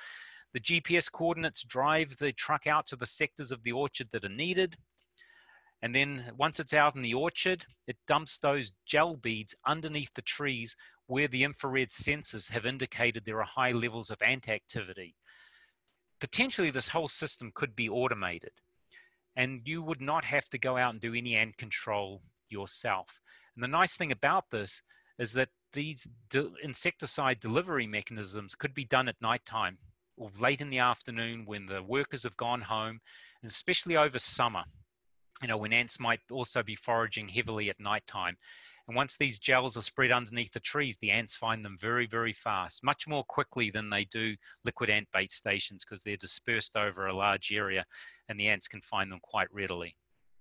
The GPS coordinates drive the truck out to the sectors of the orchard that are needed. And then once it's out in the orchard, it dumps those gel beads underneath the trees where the infrared sensors have indicated there are high levels of ant activity. Potentially, this whole system could be automated, and you would not have to go out and do any ant control yourself. And the nice thing about this is that these insecticide delivery mechanisms could be done at nighttime or late in the afternoon when the workers have gone home, and especially over summer, when ants might also be foraging heavily at nighttime. And once these gels are spread underneath the trees, the ants find them very, very fast, much more quickly than they do liquid ant bait stations, because they're dispersed over a large area and the ants can find them quite readily.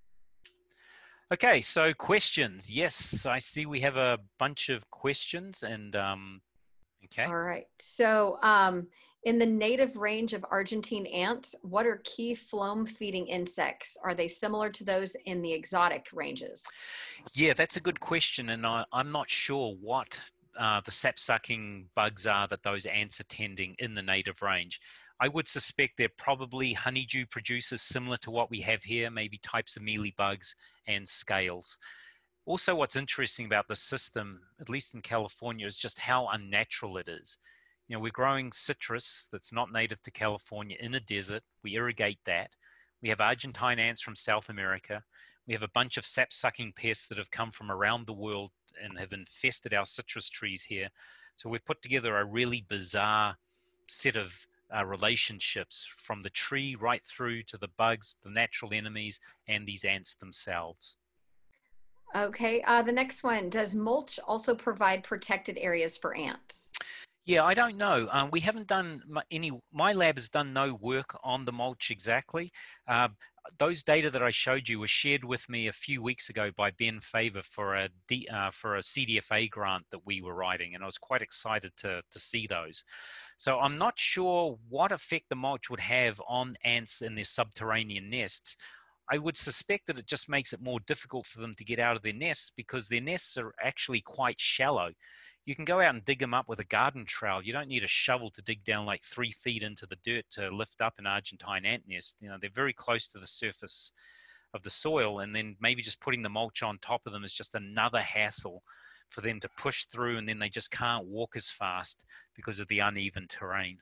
Okay, so questions. Yes, I see we have a bunch of questions, and okay. All right. So in the native range of Argentine ants, what are key phloem feeding insects? Are they similar to those in the exotic ranges? Yeah, that's a good question, and I'm not sure what the sap-sucking bugs are that those ants are tending in the native range. I would suspect they're probably honeydew producers similar to what we have here, maybe types of mealybugs and scales. Also, what's interesting about the system, at least in California, is just how unnatural it is. We're growing citrus that's not native to California in a desert. We irrigate that. We have Argentine ants from South America. We have a bunch of sap-sucking pests that have come from around the world and have infested our citrus trees here. So we've put together a really bizarre set of relationships, from the tree right through to the bugs, the natural enemies, and these ants themselves. Okay, the next one, does mulch also provide protected areas for ants? Yeah, I don't know. We haven't done my lab has done no work on the mulch exactly. Those data that I showed you were shared with me a few weeks ago by Ben Favor for a CDFA grant that we were writing, and I was quite excited to see those. So I'm not sure what effect the mulch would have on ants in their subterranean nests. I would suspect that it just makes it more difficult for them to get out of their nests, because their nests are actually quite shallow. You can go out and dig them up with a garden trowel. You don't need a shovel to dig down like 3 feet into the dirt to lift up an Argentine ant nest. They're very close to the surface of the soil, and then maybe just putting the mulch on top of them is just another hassle for them to push through, and then they just can't walk as fast because of the uneven terrain.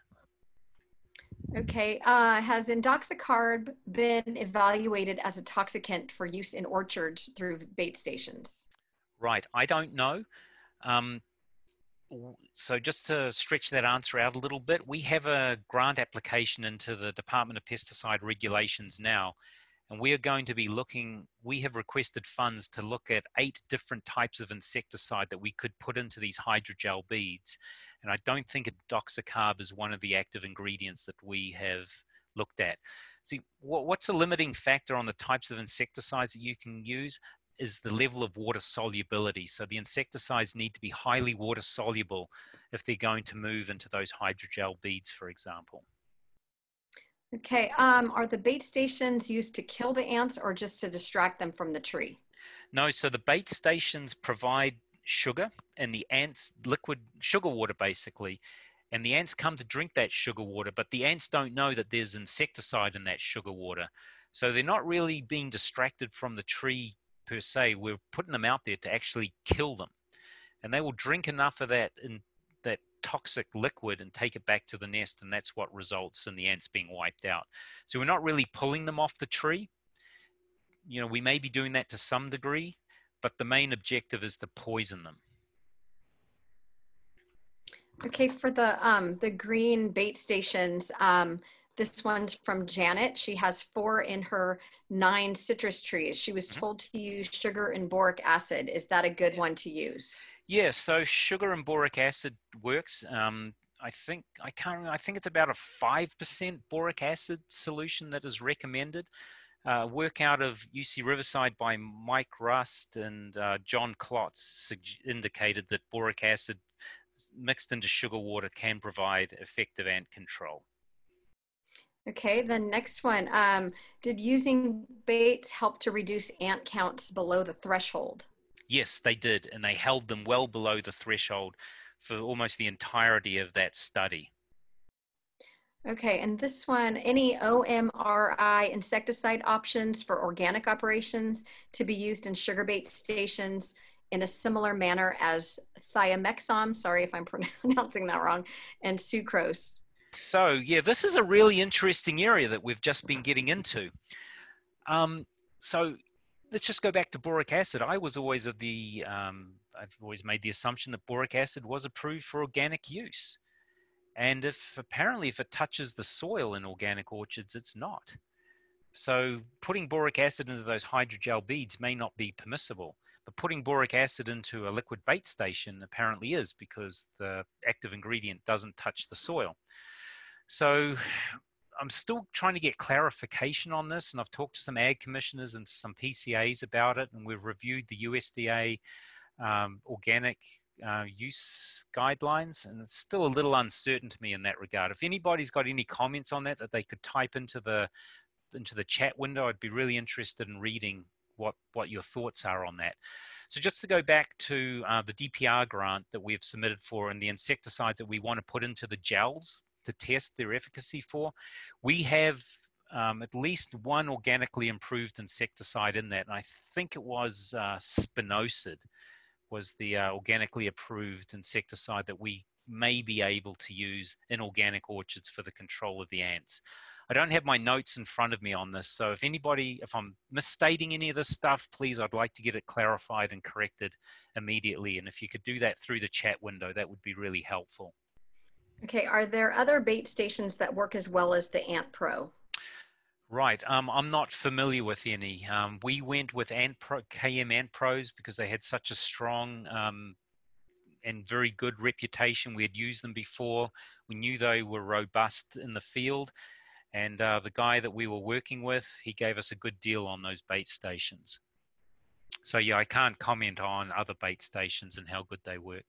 Okay, has indoxacarb been evaluated as a toxicant for use in orchards through bait stations? Right, I don't know. So just to stretch that answer out a little bit, we have a grant application into the Department of Pesticide Regulations now, and we are going to be we have requested funds to look at 8 different types of insecticide that we could put into these hydrogel beads. And I don't think indoxacarb is one of the active ingredients that we have looked at. See, what's a limiting factor on the types of insecticides that you can use is the level of water solubility. So the insecticides need to be highly water soluble if they're going to move into those hydrogel beads, for example. Okay, are the bait stations used to kill the ants or just to distract them from the tree? No, so the bait stations provide sugar, and the ants liquid sugar water basically, and the ants come to drink that sugar water, but the ants don't know that there's insecticide in that sugar water. So they're not really being distracted from the tree per se. We're putting them out there to actually kill them, and they will drink enough of that toxic liquid and take it back to the nest, and that's what results in the ants being wiped out. So we're not really pulling them off the tree. We may be doing that to some degree, but the main objective is to poison them. Okay, for the green bait stations, this one's from Janet. She has 4 in her 9 citrus trees. She was told to use sugar and boric acid. Is that a good one to use? Yeah, so sugar and boric acid works. I think it's about a 5% boric acid solution that is recommended. Work out of UC Riverside by Mike Rust and John Klotz indicated that boric acid mixed into sugar water can provide effective ant control. Okay, the next one. Did using baits help to reduce ant counts below the threshold? Yes, they did, and they held them well below the threshold for almost the entirety of that study. Okay, and this one, any OMRI insecticide options for organic operations to be used in sugar bait stations in a similar manner as thiamexom, sorry if I'm pronouncing that wrong, and sucrose. So yeah, this is a really interesting area that we've just been getting into. So let's just go back to boric acid. I was always of the, I've always made the assumption that boric acid was approved for organic use. And apparently if it touches the soil in organic orchards, it's not. So putting boric acid into those hydrogel beads may not be permissible, but putting boric acid into a liquid bait station apparently is, because the active ingredient doesn't touch the soil. So I'm still trying to get clarification on this, and I've talked to some ag commissioners and some PCAs about it, and we've reviewed the USDA organic use guidelines, and it's still a little uncertain to me in that regard. If anybody's got any comments on that they could type into the chat window, I'd be really interested in reading what your thoughts are on that. So just to go back to the DPR grant that we've submitted for and the insecticides that we want to put into the gels to test their efficacy for, we have at least one organically improved insecticide in that, and I think it was spinosad was the organically approved insecticide that we may be able to use in organic orchards for the control of the ants. I don't have my notes in front of me on this, so if I'm misstating any of this stuff, please, I'd like to get it clarified and corrected immediately. And if you could do that through the chat window, that would be really helpful. Okay, are there other bait stations that work as well as the Ant Pro? Right. I'm not familiar with any. We went with KM Ant Pros because they had such a strong and very good reputation. We had used them before. We knew they were robust in the field. And the guy that we were working with, he gave us a good deal on those bait stations. So yeah, I can't comment on other bait stations and how good they work.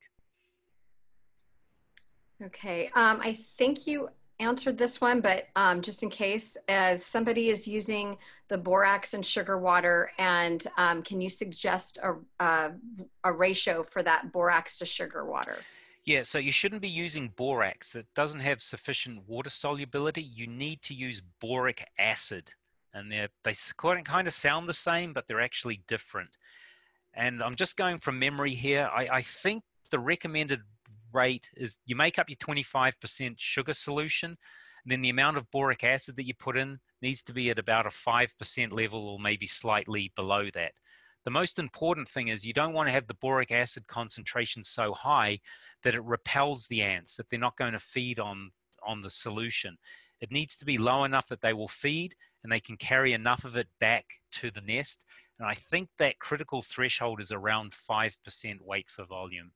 Okay, I think you answered this one, but just in case, as somebody is using the borax and sugar water, and can you suggest a ratio for that borax to sugar water? Yeah, so you shouldn't be using borax. That doesn't have sufficient water solubility. You need to use boric acid. And they kind of sound the same, but they're actually different. And I'm just going from memory here. I think the recommended rate is you make up your 25% sugar solution, and then the amount of boric acid that you put in needs to be at about a 5% level or maybe slightly below that. The most important thing is you don't want to have the boric acid concentration so high that it repels the ants, that they're not going to feed on the solution. It needs to be low enough that they will feed and they can carry enough of it back to the nest. And I think that critical threshold is around 5% weight for volume.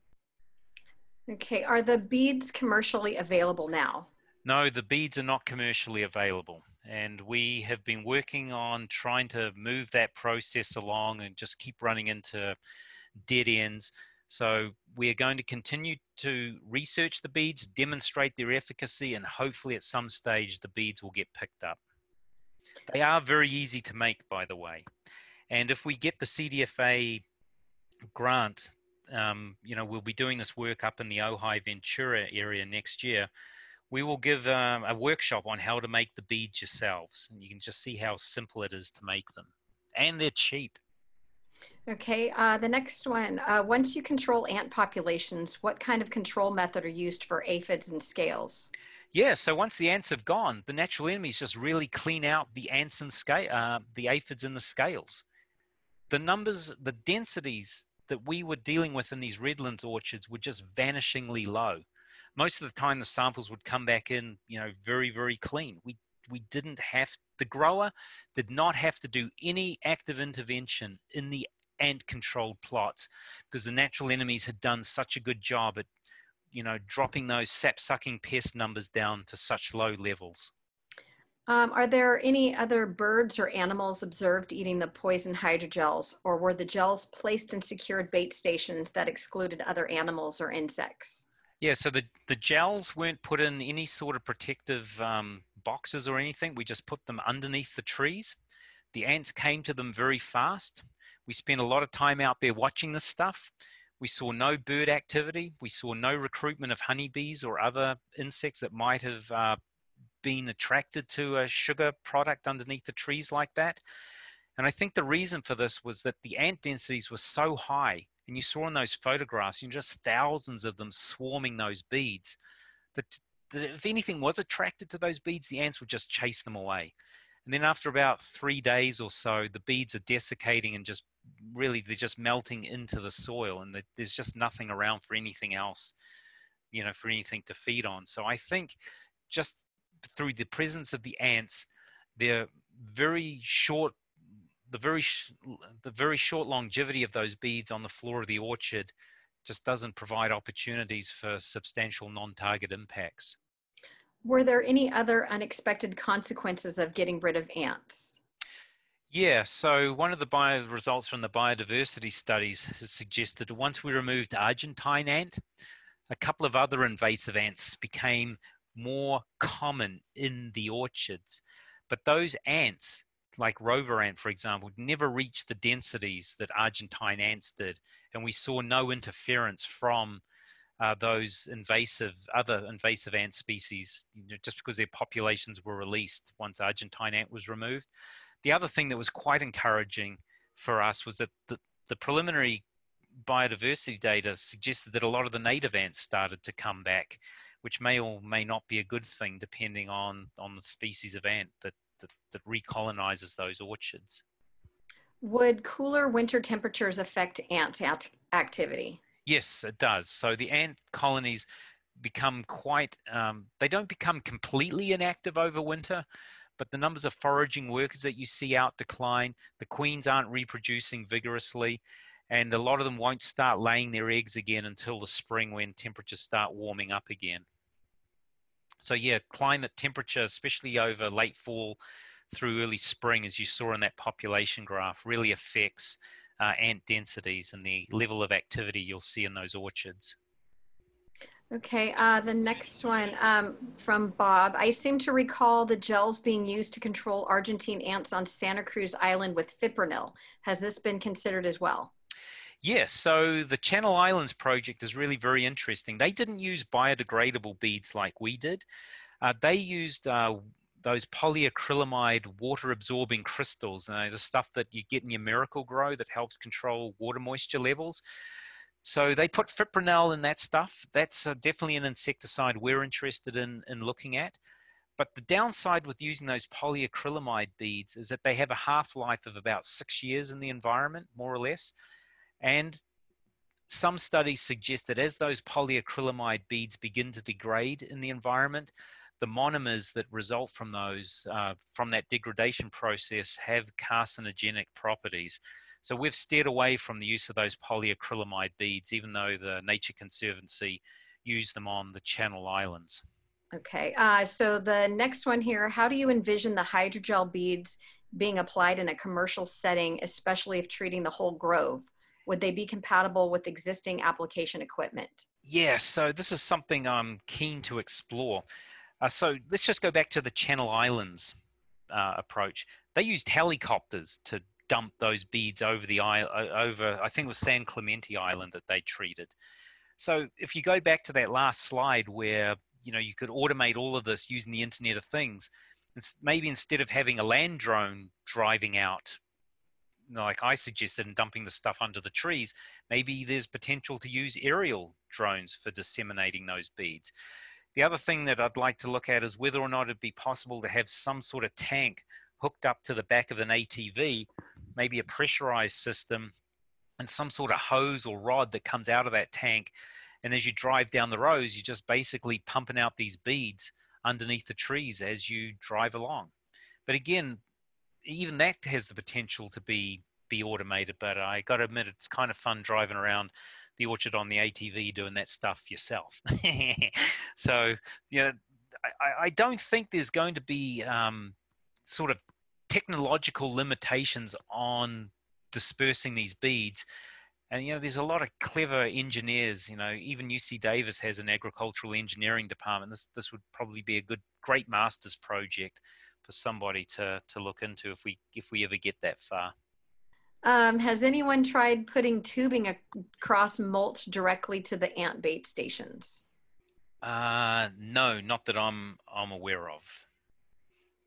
Okay, are the beads commercially available now? No, the beads are not commercially available. And we have been working on trying to move that process along and just keep running into dead ends. So we are going to continue to research the beads, demonstrate their efficacy, and hopefully at some stage the beads will get picked up. They are very easy to make, by the way. And if we get the CDFA grant, we'll be doing this work up in the Ojai Ventura area next year. We will give a workshop on how to make the beads yourselves. And you can just see how simple it is to make them. And they're cheap. Okay, the next one, once you control ant populations, what kind of control method are used for aphids and scales? Yeah, so once the ants have gone, the natural enemies just really clean out the ants and the aphids and the scales. The numbers, the densities that we were dealing with in these redlands orchards were just vanishingly low. Most of the time the samples would come back in, very, very clean. We didn't have, the grower did not have to do any active intervention in the ant controlled plots because the natural enemies had done such a good job at, dropping those sap-sucking pest numbers down to such low levels. Are there any other birds or animals observed eating the poison hydrogels, or were the gels placed in secured bait stations that excluded other animals or insects? Yeah, so the gels weren't put in any sort of protective boxes or anything. We just put them underneath the trees. The ants came to them very fast. We spent a lot of time out there watching this stuff. We saw no bird activity. We saw no recruitment of honeybees or other insects that might have been attracted to a sugar product underneath the trees like that. And I think the reason for this was that the ant densities were so high, and you saw in those photographs, just thousands of them swarming those beads, that if anything was attracted to those beads, the ants would just chase them away. And then after about 3 days or so, the beads are desiccating and just really, they're just melting into the soil, and there's just nothing around for anything else, for anything to feed on. So I think just through the presence of the ants, they're very short, the very short longevity of those beads on the floor of the orchard just doesn't provide opportunities for substantial non-target impacts. Were there any other unexpected consequences of getting rid of ants? Yeah, so one of the results from the biodiversity studies has suggested that once we removed Argentine ant, a couple of other invasive ants became more common in the orchards. But those ants, like rover ant, for example, never reached the densities that Argentine ants did. And we saw no interference from those other invasive ant species, just because their populations were released once Argentine ant was removed. The other thing that was quite encouraging for us was that the preliminary biodiversity data suggested that a lot of the native ants started to come back, which may or may not be a good thing depending on the species of ant that recolonizes those orchards. Would cooler winter temperatures affect ant activity? Yes, it does. So the ant colonies become they don't become completely inactive over winter, but the numbers of foraging workers that you see out decline. The queens aren't reproducing vigorously, and a lot of them won't start laying their eggs again until the spring, when temperatures start warming up again. So yeah, climate temperature, especially over late fall through early spring, as you saw in that population graph, really affects ant densities and the level of activity you'll see in those orchards. Okay, the next one from Bob. I seem to recall the gels being used to control Argentine ants on Santa Cruz Island with fipronil. Has this been considered as well? Yes, so the Channel Islands project is really very interesting. They didn't use biodegradable beads like we did. They used those polyacrylamide water-absorbing crystals, the stuff that you get in your Miracle Grow that helps control water moisture levels. So they put fipronil in that stuff. That's definitely an insecticide we're interested in looking at. But the downside with using those polyacrylamide beads is that they have a half-life of about 6 years in the environment, more or less. And some studies suggest that as those polyacrylamide beads begin to degrade in the environment, the monomers that result from those, from that degradation process, have carcinogenic properties. So we've steered away from the use of those polyacrylamide beads, even though the Nature Conservancy used them on the Channel Islands. Okay, so the next one here, how do you envision the hydrogel beads being applied in a commercial setting, especially if treating the whole grove? Would they be compatible with existing application equipment? Yeah, so this is something I'm keen to explore. So let's just go back to the Channel Islands approach. They used helicopters to dump those beads over the over, I think it was San Clemente Island that they treated. So if you go back to that last slide where you could automate all of this using the Internet of Things, it's maybe instead of having a land drone driving out, like I suggested, and dumping the stuff under the trees, maybe there's potential to use aerial drones for disseminating those beads. The other thing that I'd like to look at is whether or not it'd be possible to have some sort of tank hooked up to the back of an ATV, maybe a pressurized system, and some sort of hose or rod that comes out of that tank. And as you drive down the rows, you're just basically pumping out these beads underneath the trees as you drive along. But again, even that has the potential to be automated, but I got to admit, it's kind of fun driving around the orchard on the ATV doing that stuff yourself. So, I don't think there's going to be sort of technological limitations on dispersing these beads. And, there's a lot of clever engineers, even UC Davis has an agricultural engineering department. This would probably be a great master's project for somebody to look into if we ever get that far. Has anyone tried putting tubing across mulch directly to the ant bait stations? No, not that I'm aware of.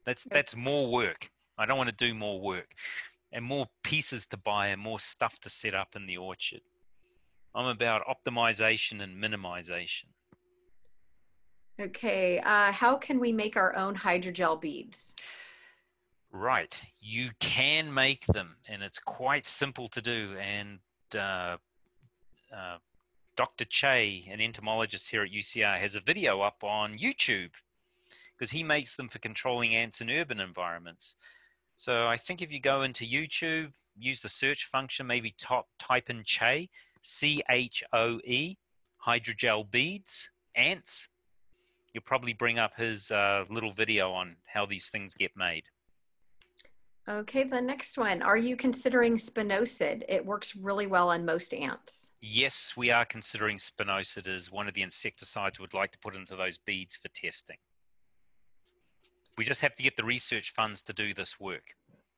That's more work. I don't want to do more work and more pieces to buy and more stuff to set up in the orchard. I'm about optimization and minimization. Okay, how can we make our own hydrogel beads? Right, you can make them, and it's quite simple to do. And uh, Dr. Che, an entomologist here at UCR, has a video up on YouTube because he makes them for controlling ants in urban environments. So I think if you go into YouTube, use the search function, maybe type in Che, C-H-O-E, hydrogel beads, ants, you'll probably bring up his little video on how these things get made. Okay, the next one. Are you considering spinosad? It works really well on most ants. Yes, we are considering spinosad as one of the insecticides we'd like to put into those beads for testing. We just have to get the research funds to do this work.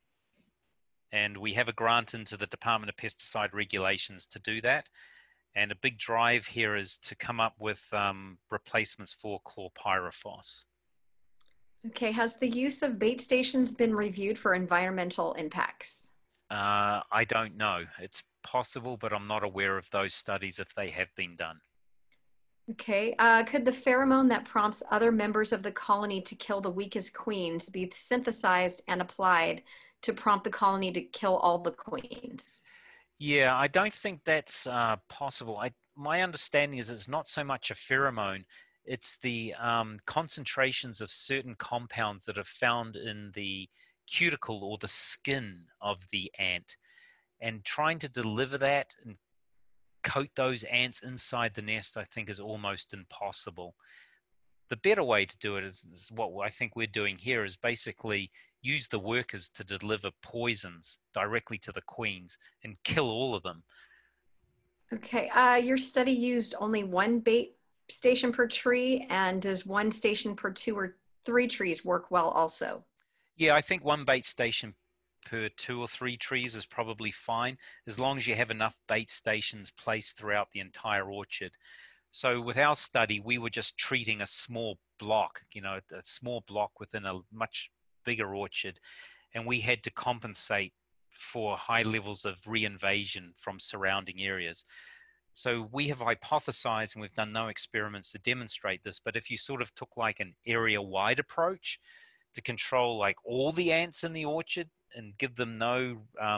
And we have a grant into the Department of Pesticide Regulations to do that. And a big drive here is to come up with replacements for chlorpyrifos. Okay, has the use of bait stations been reviewed for environmental impacts? I don't know. It's possible, but I'm not aware of those studies if they have been done. Okay, could the pheromone that prompts other members of the colony to kill the weakest queens be synthesized and applied to prompt the colony to kill all the queens? Yeah, I don't think that's possible. My understanding is it's not so much a pheromone, it's the concentrations of certain compounds that are found in the cuticle or the skin of the ant. And trying to deliver that and coat those ants inside the nest, I think, is almost impossible. The better way to do it is what I think we're doing here is basically use the workers to deliver poisons directly to the queens and kill all of them. Okay, your study used only one bait station per tree, and does one station per 2 or 3 trees work well also? Yeah, I think one bait station per 2 or 3 trees is probably fine, as long as you have enough bait stations placed throughout the entire orchard. So with our study, we were just treating a small block, a small block within a much bigger orchard, and we had to compensate for high levels of reinvasion from surrounding areas. So we have hypothesized, and we've done no experiments to demonstrate this, but if you sort of took like an area-wide approach to control like all the ants in the orchard and give them no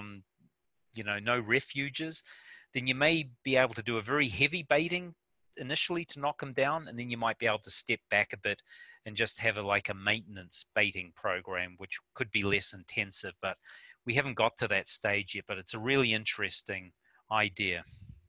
refuges, then you may be able to do a very heavy baiting initially to knock them down, and then you might be able to step back a bit and just have a maintenance baiting program, which could be less intensive. But we haven't got to that stage yet, but it's a really interesting idea.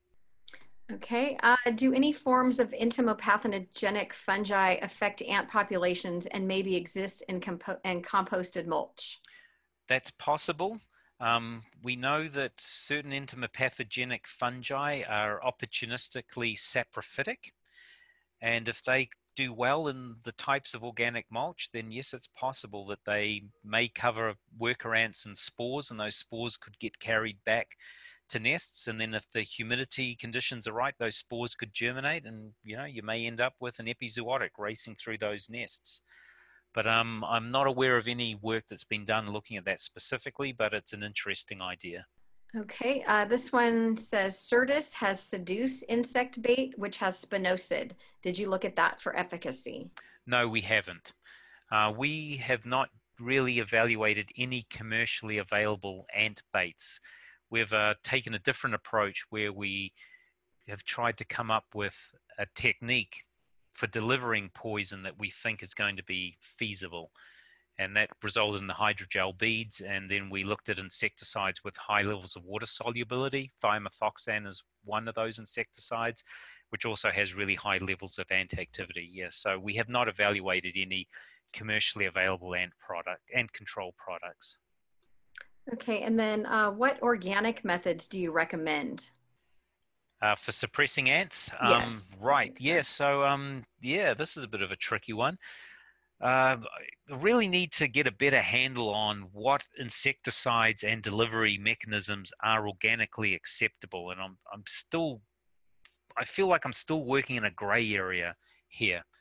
Okay, do any forms of entomopathogenic fungi affect ant populations and maybe exist in composted mulch? That's possible. We know that certain entomopathogenic fungi are opportunistically saprophytic, and if they do well in the types of organic mulch, then yes, it's possible that they may cover worker ants and spores, and those spores could get carried back to nests. And then if the humidity conditions are right, those spores could germinate, and you may end up with an epizootic racing through those nests. But I'm not aware of any work that's been done looking at that specifically, but it's an interesting idea. Okay, this one says Certus has seduce insect bait, which has spinosad. Did you look at that for efficacy? No, we haven't. We have not really evaluated any commercially available ant baits. We've taken a different approach where we have tried to come up with a technique for delivering poison that we think is going to be feasible. And that resulted in the hydrogel beads. And then we looked at insecticides with high levels of water solubility. Thiamethoxam is one of those insecticides, which also has really high levels of ant activity. Yeah, so we have not evaluated any commercially available ant control products. Okay, and then what organic methods do you recommend? For suppressing ants? Yes. Right, So. yeah, so yeah, this is a bit of a tricky one. I really need to get a better handle on what insecticides and delivery mechanisms are organically acceptable. And I feel like I'm still working in a gray area here.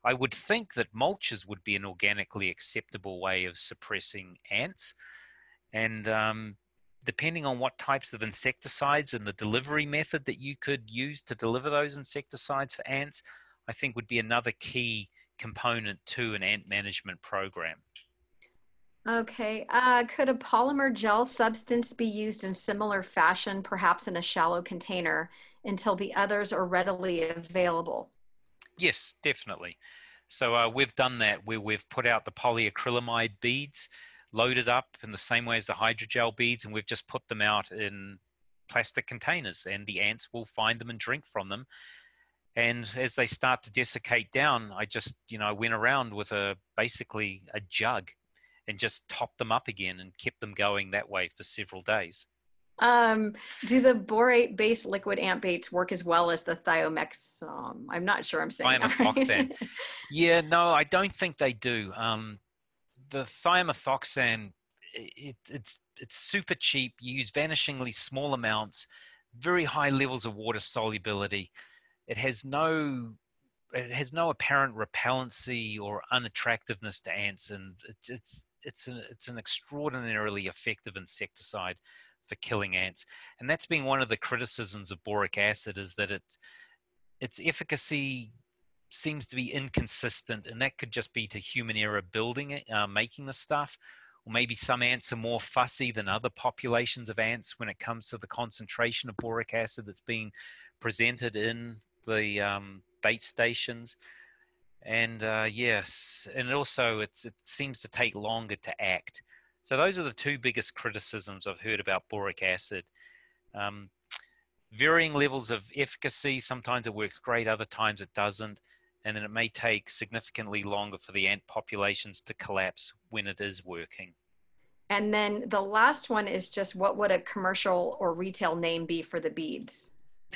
I would think that mulches would be an organically acceptable way of suppressing ants. And depending on what types of insecticides and the delivery method that you could use to deliver those insecticides for ants, I think would be another key component to an ant management program. Okay. Could a polymer gel substance be used in similar fashion, perhaps in a shallow container, until the others are readily available? Yes, definitely. So we've done that where we've put out the polyacrylamide beads, loaded up in the same way as the hydrogel beads, and we've just put them out in plastic containers, and the ants will find them and drink from them. And as they start to desiccate down, I just, I went around with basically a jug and just topped them up again and kept them going that way for several days. Um, do the borate-based liquid ant baits work as well as the thiomexam? I'm not sure I'm saying that Thiamethoxam. right. Yeah, no, I don't think they do. The thiamethoxam, it's super cheap. You use vanishingly small amounts, very high levels of water solubility. It has no apparent repellency or unattractiveness to ants, and it's an extraordinarily effective insecticide for killing ants. And that's been one of the criticisms of boric acid, is that its efficacy seems to be inconsistent, and that could just be to human error building it, making the stuff, or maybe some ants are more fussy than other populations of ants when it comes to the concentration of boric acid that's being presented in the bait stations. And yes, and also it seems to take longer to act. So those are the two biggest criticisms I've heard about boric acid. Um, Varying levels of efficacy. Sometimes it works great, other times it doesn't. And then it may take significantly longer for the ant populations to collapse when it is working. And then the last one is just what would a commercial or retail name be for the beads?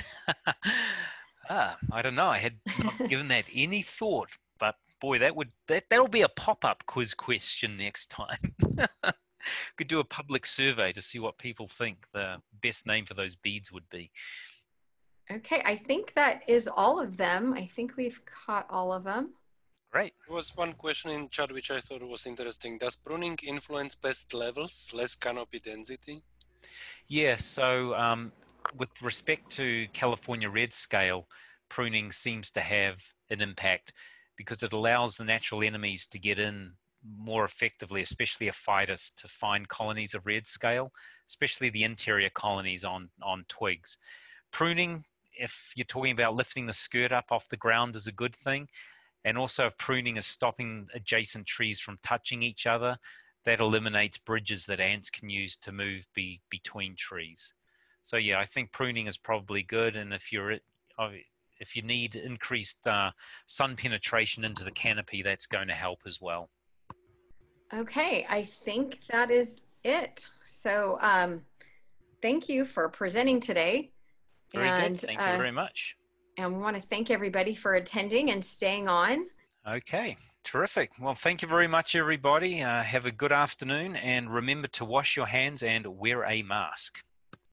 I don't know. I had not given that any thought, but boy, that'll be a pop-up quiz question next time. Could do a public survey to see what people think the best name for those beads would be. Okay, I think that is all of them. I think we've caught all of them. Great. There was one question in chat which I thought was interesting. Does pruning influence pest levels, less canopy density? Yeah, so with respect to California red scale, pruning seems to have an impact because it allows the natural enemies to get in more effectively, especially a phytus, to find colonies of red scale, especially the interior colonies on twigs. Pruning, if you're talking about lifting the skirt up off the ground, is a good thing. And also if pruning is stopping adjacent trees from touching each other, that eliminates bridges that ants can use to move between trees. So yeah, I think pruning is probably good. And if you need increased sun penetration into the canopy, that's going to help as well. Okay, I think that is it. So thank you for presenting today. Very good. Thank you very much. And we want to thank everybody for attending and staying on. Okay, terrific. Well, thank you very much, everybody. Have a good afternoon, and remember to wash your hands and wear a mask.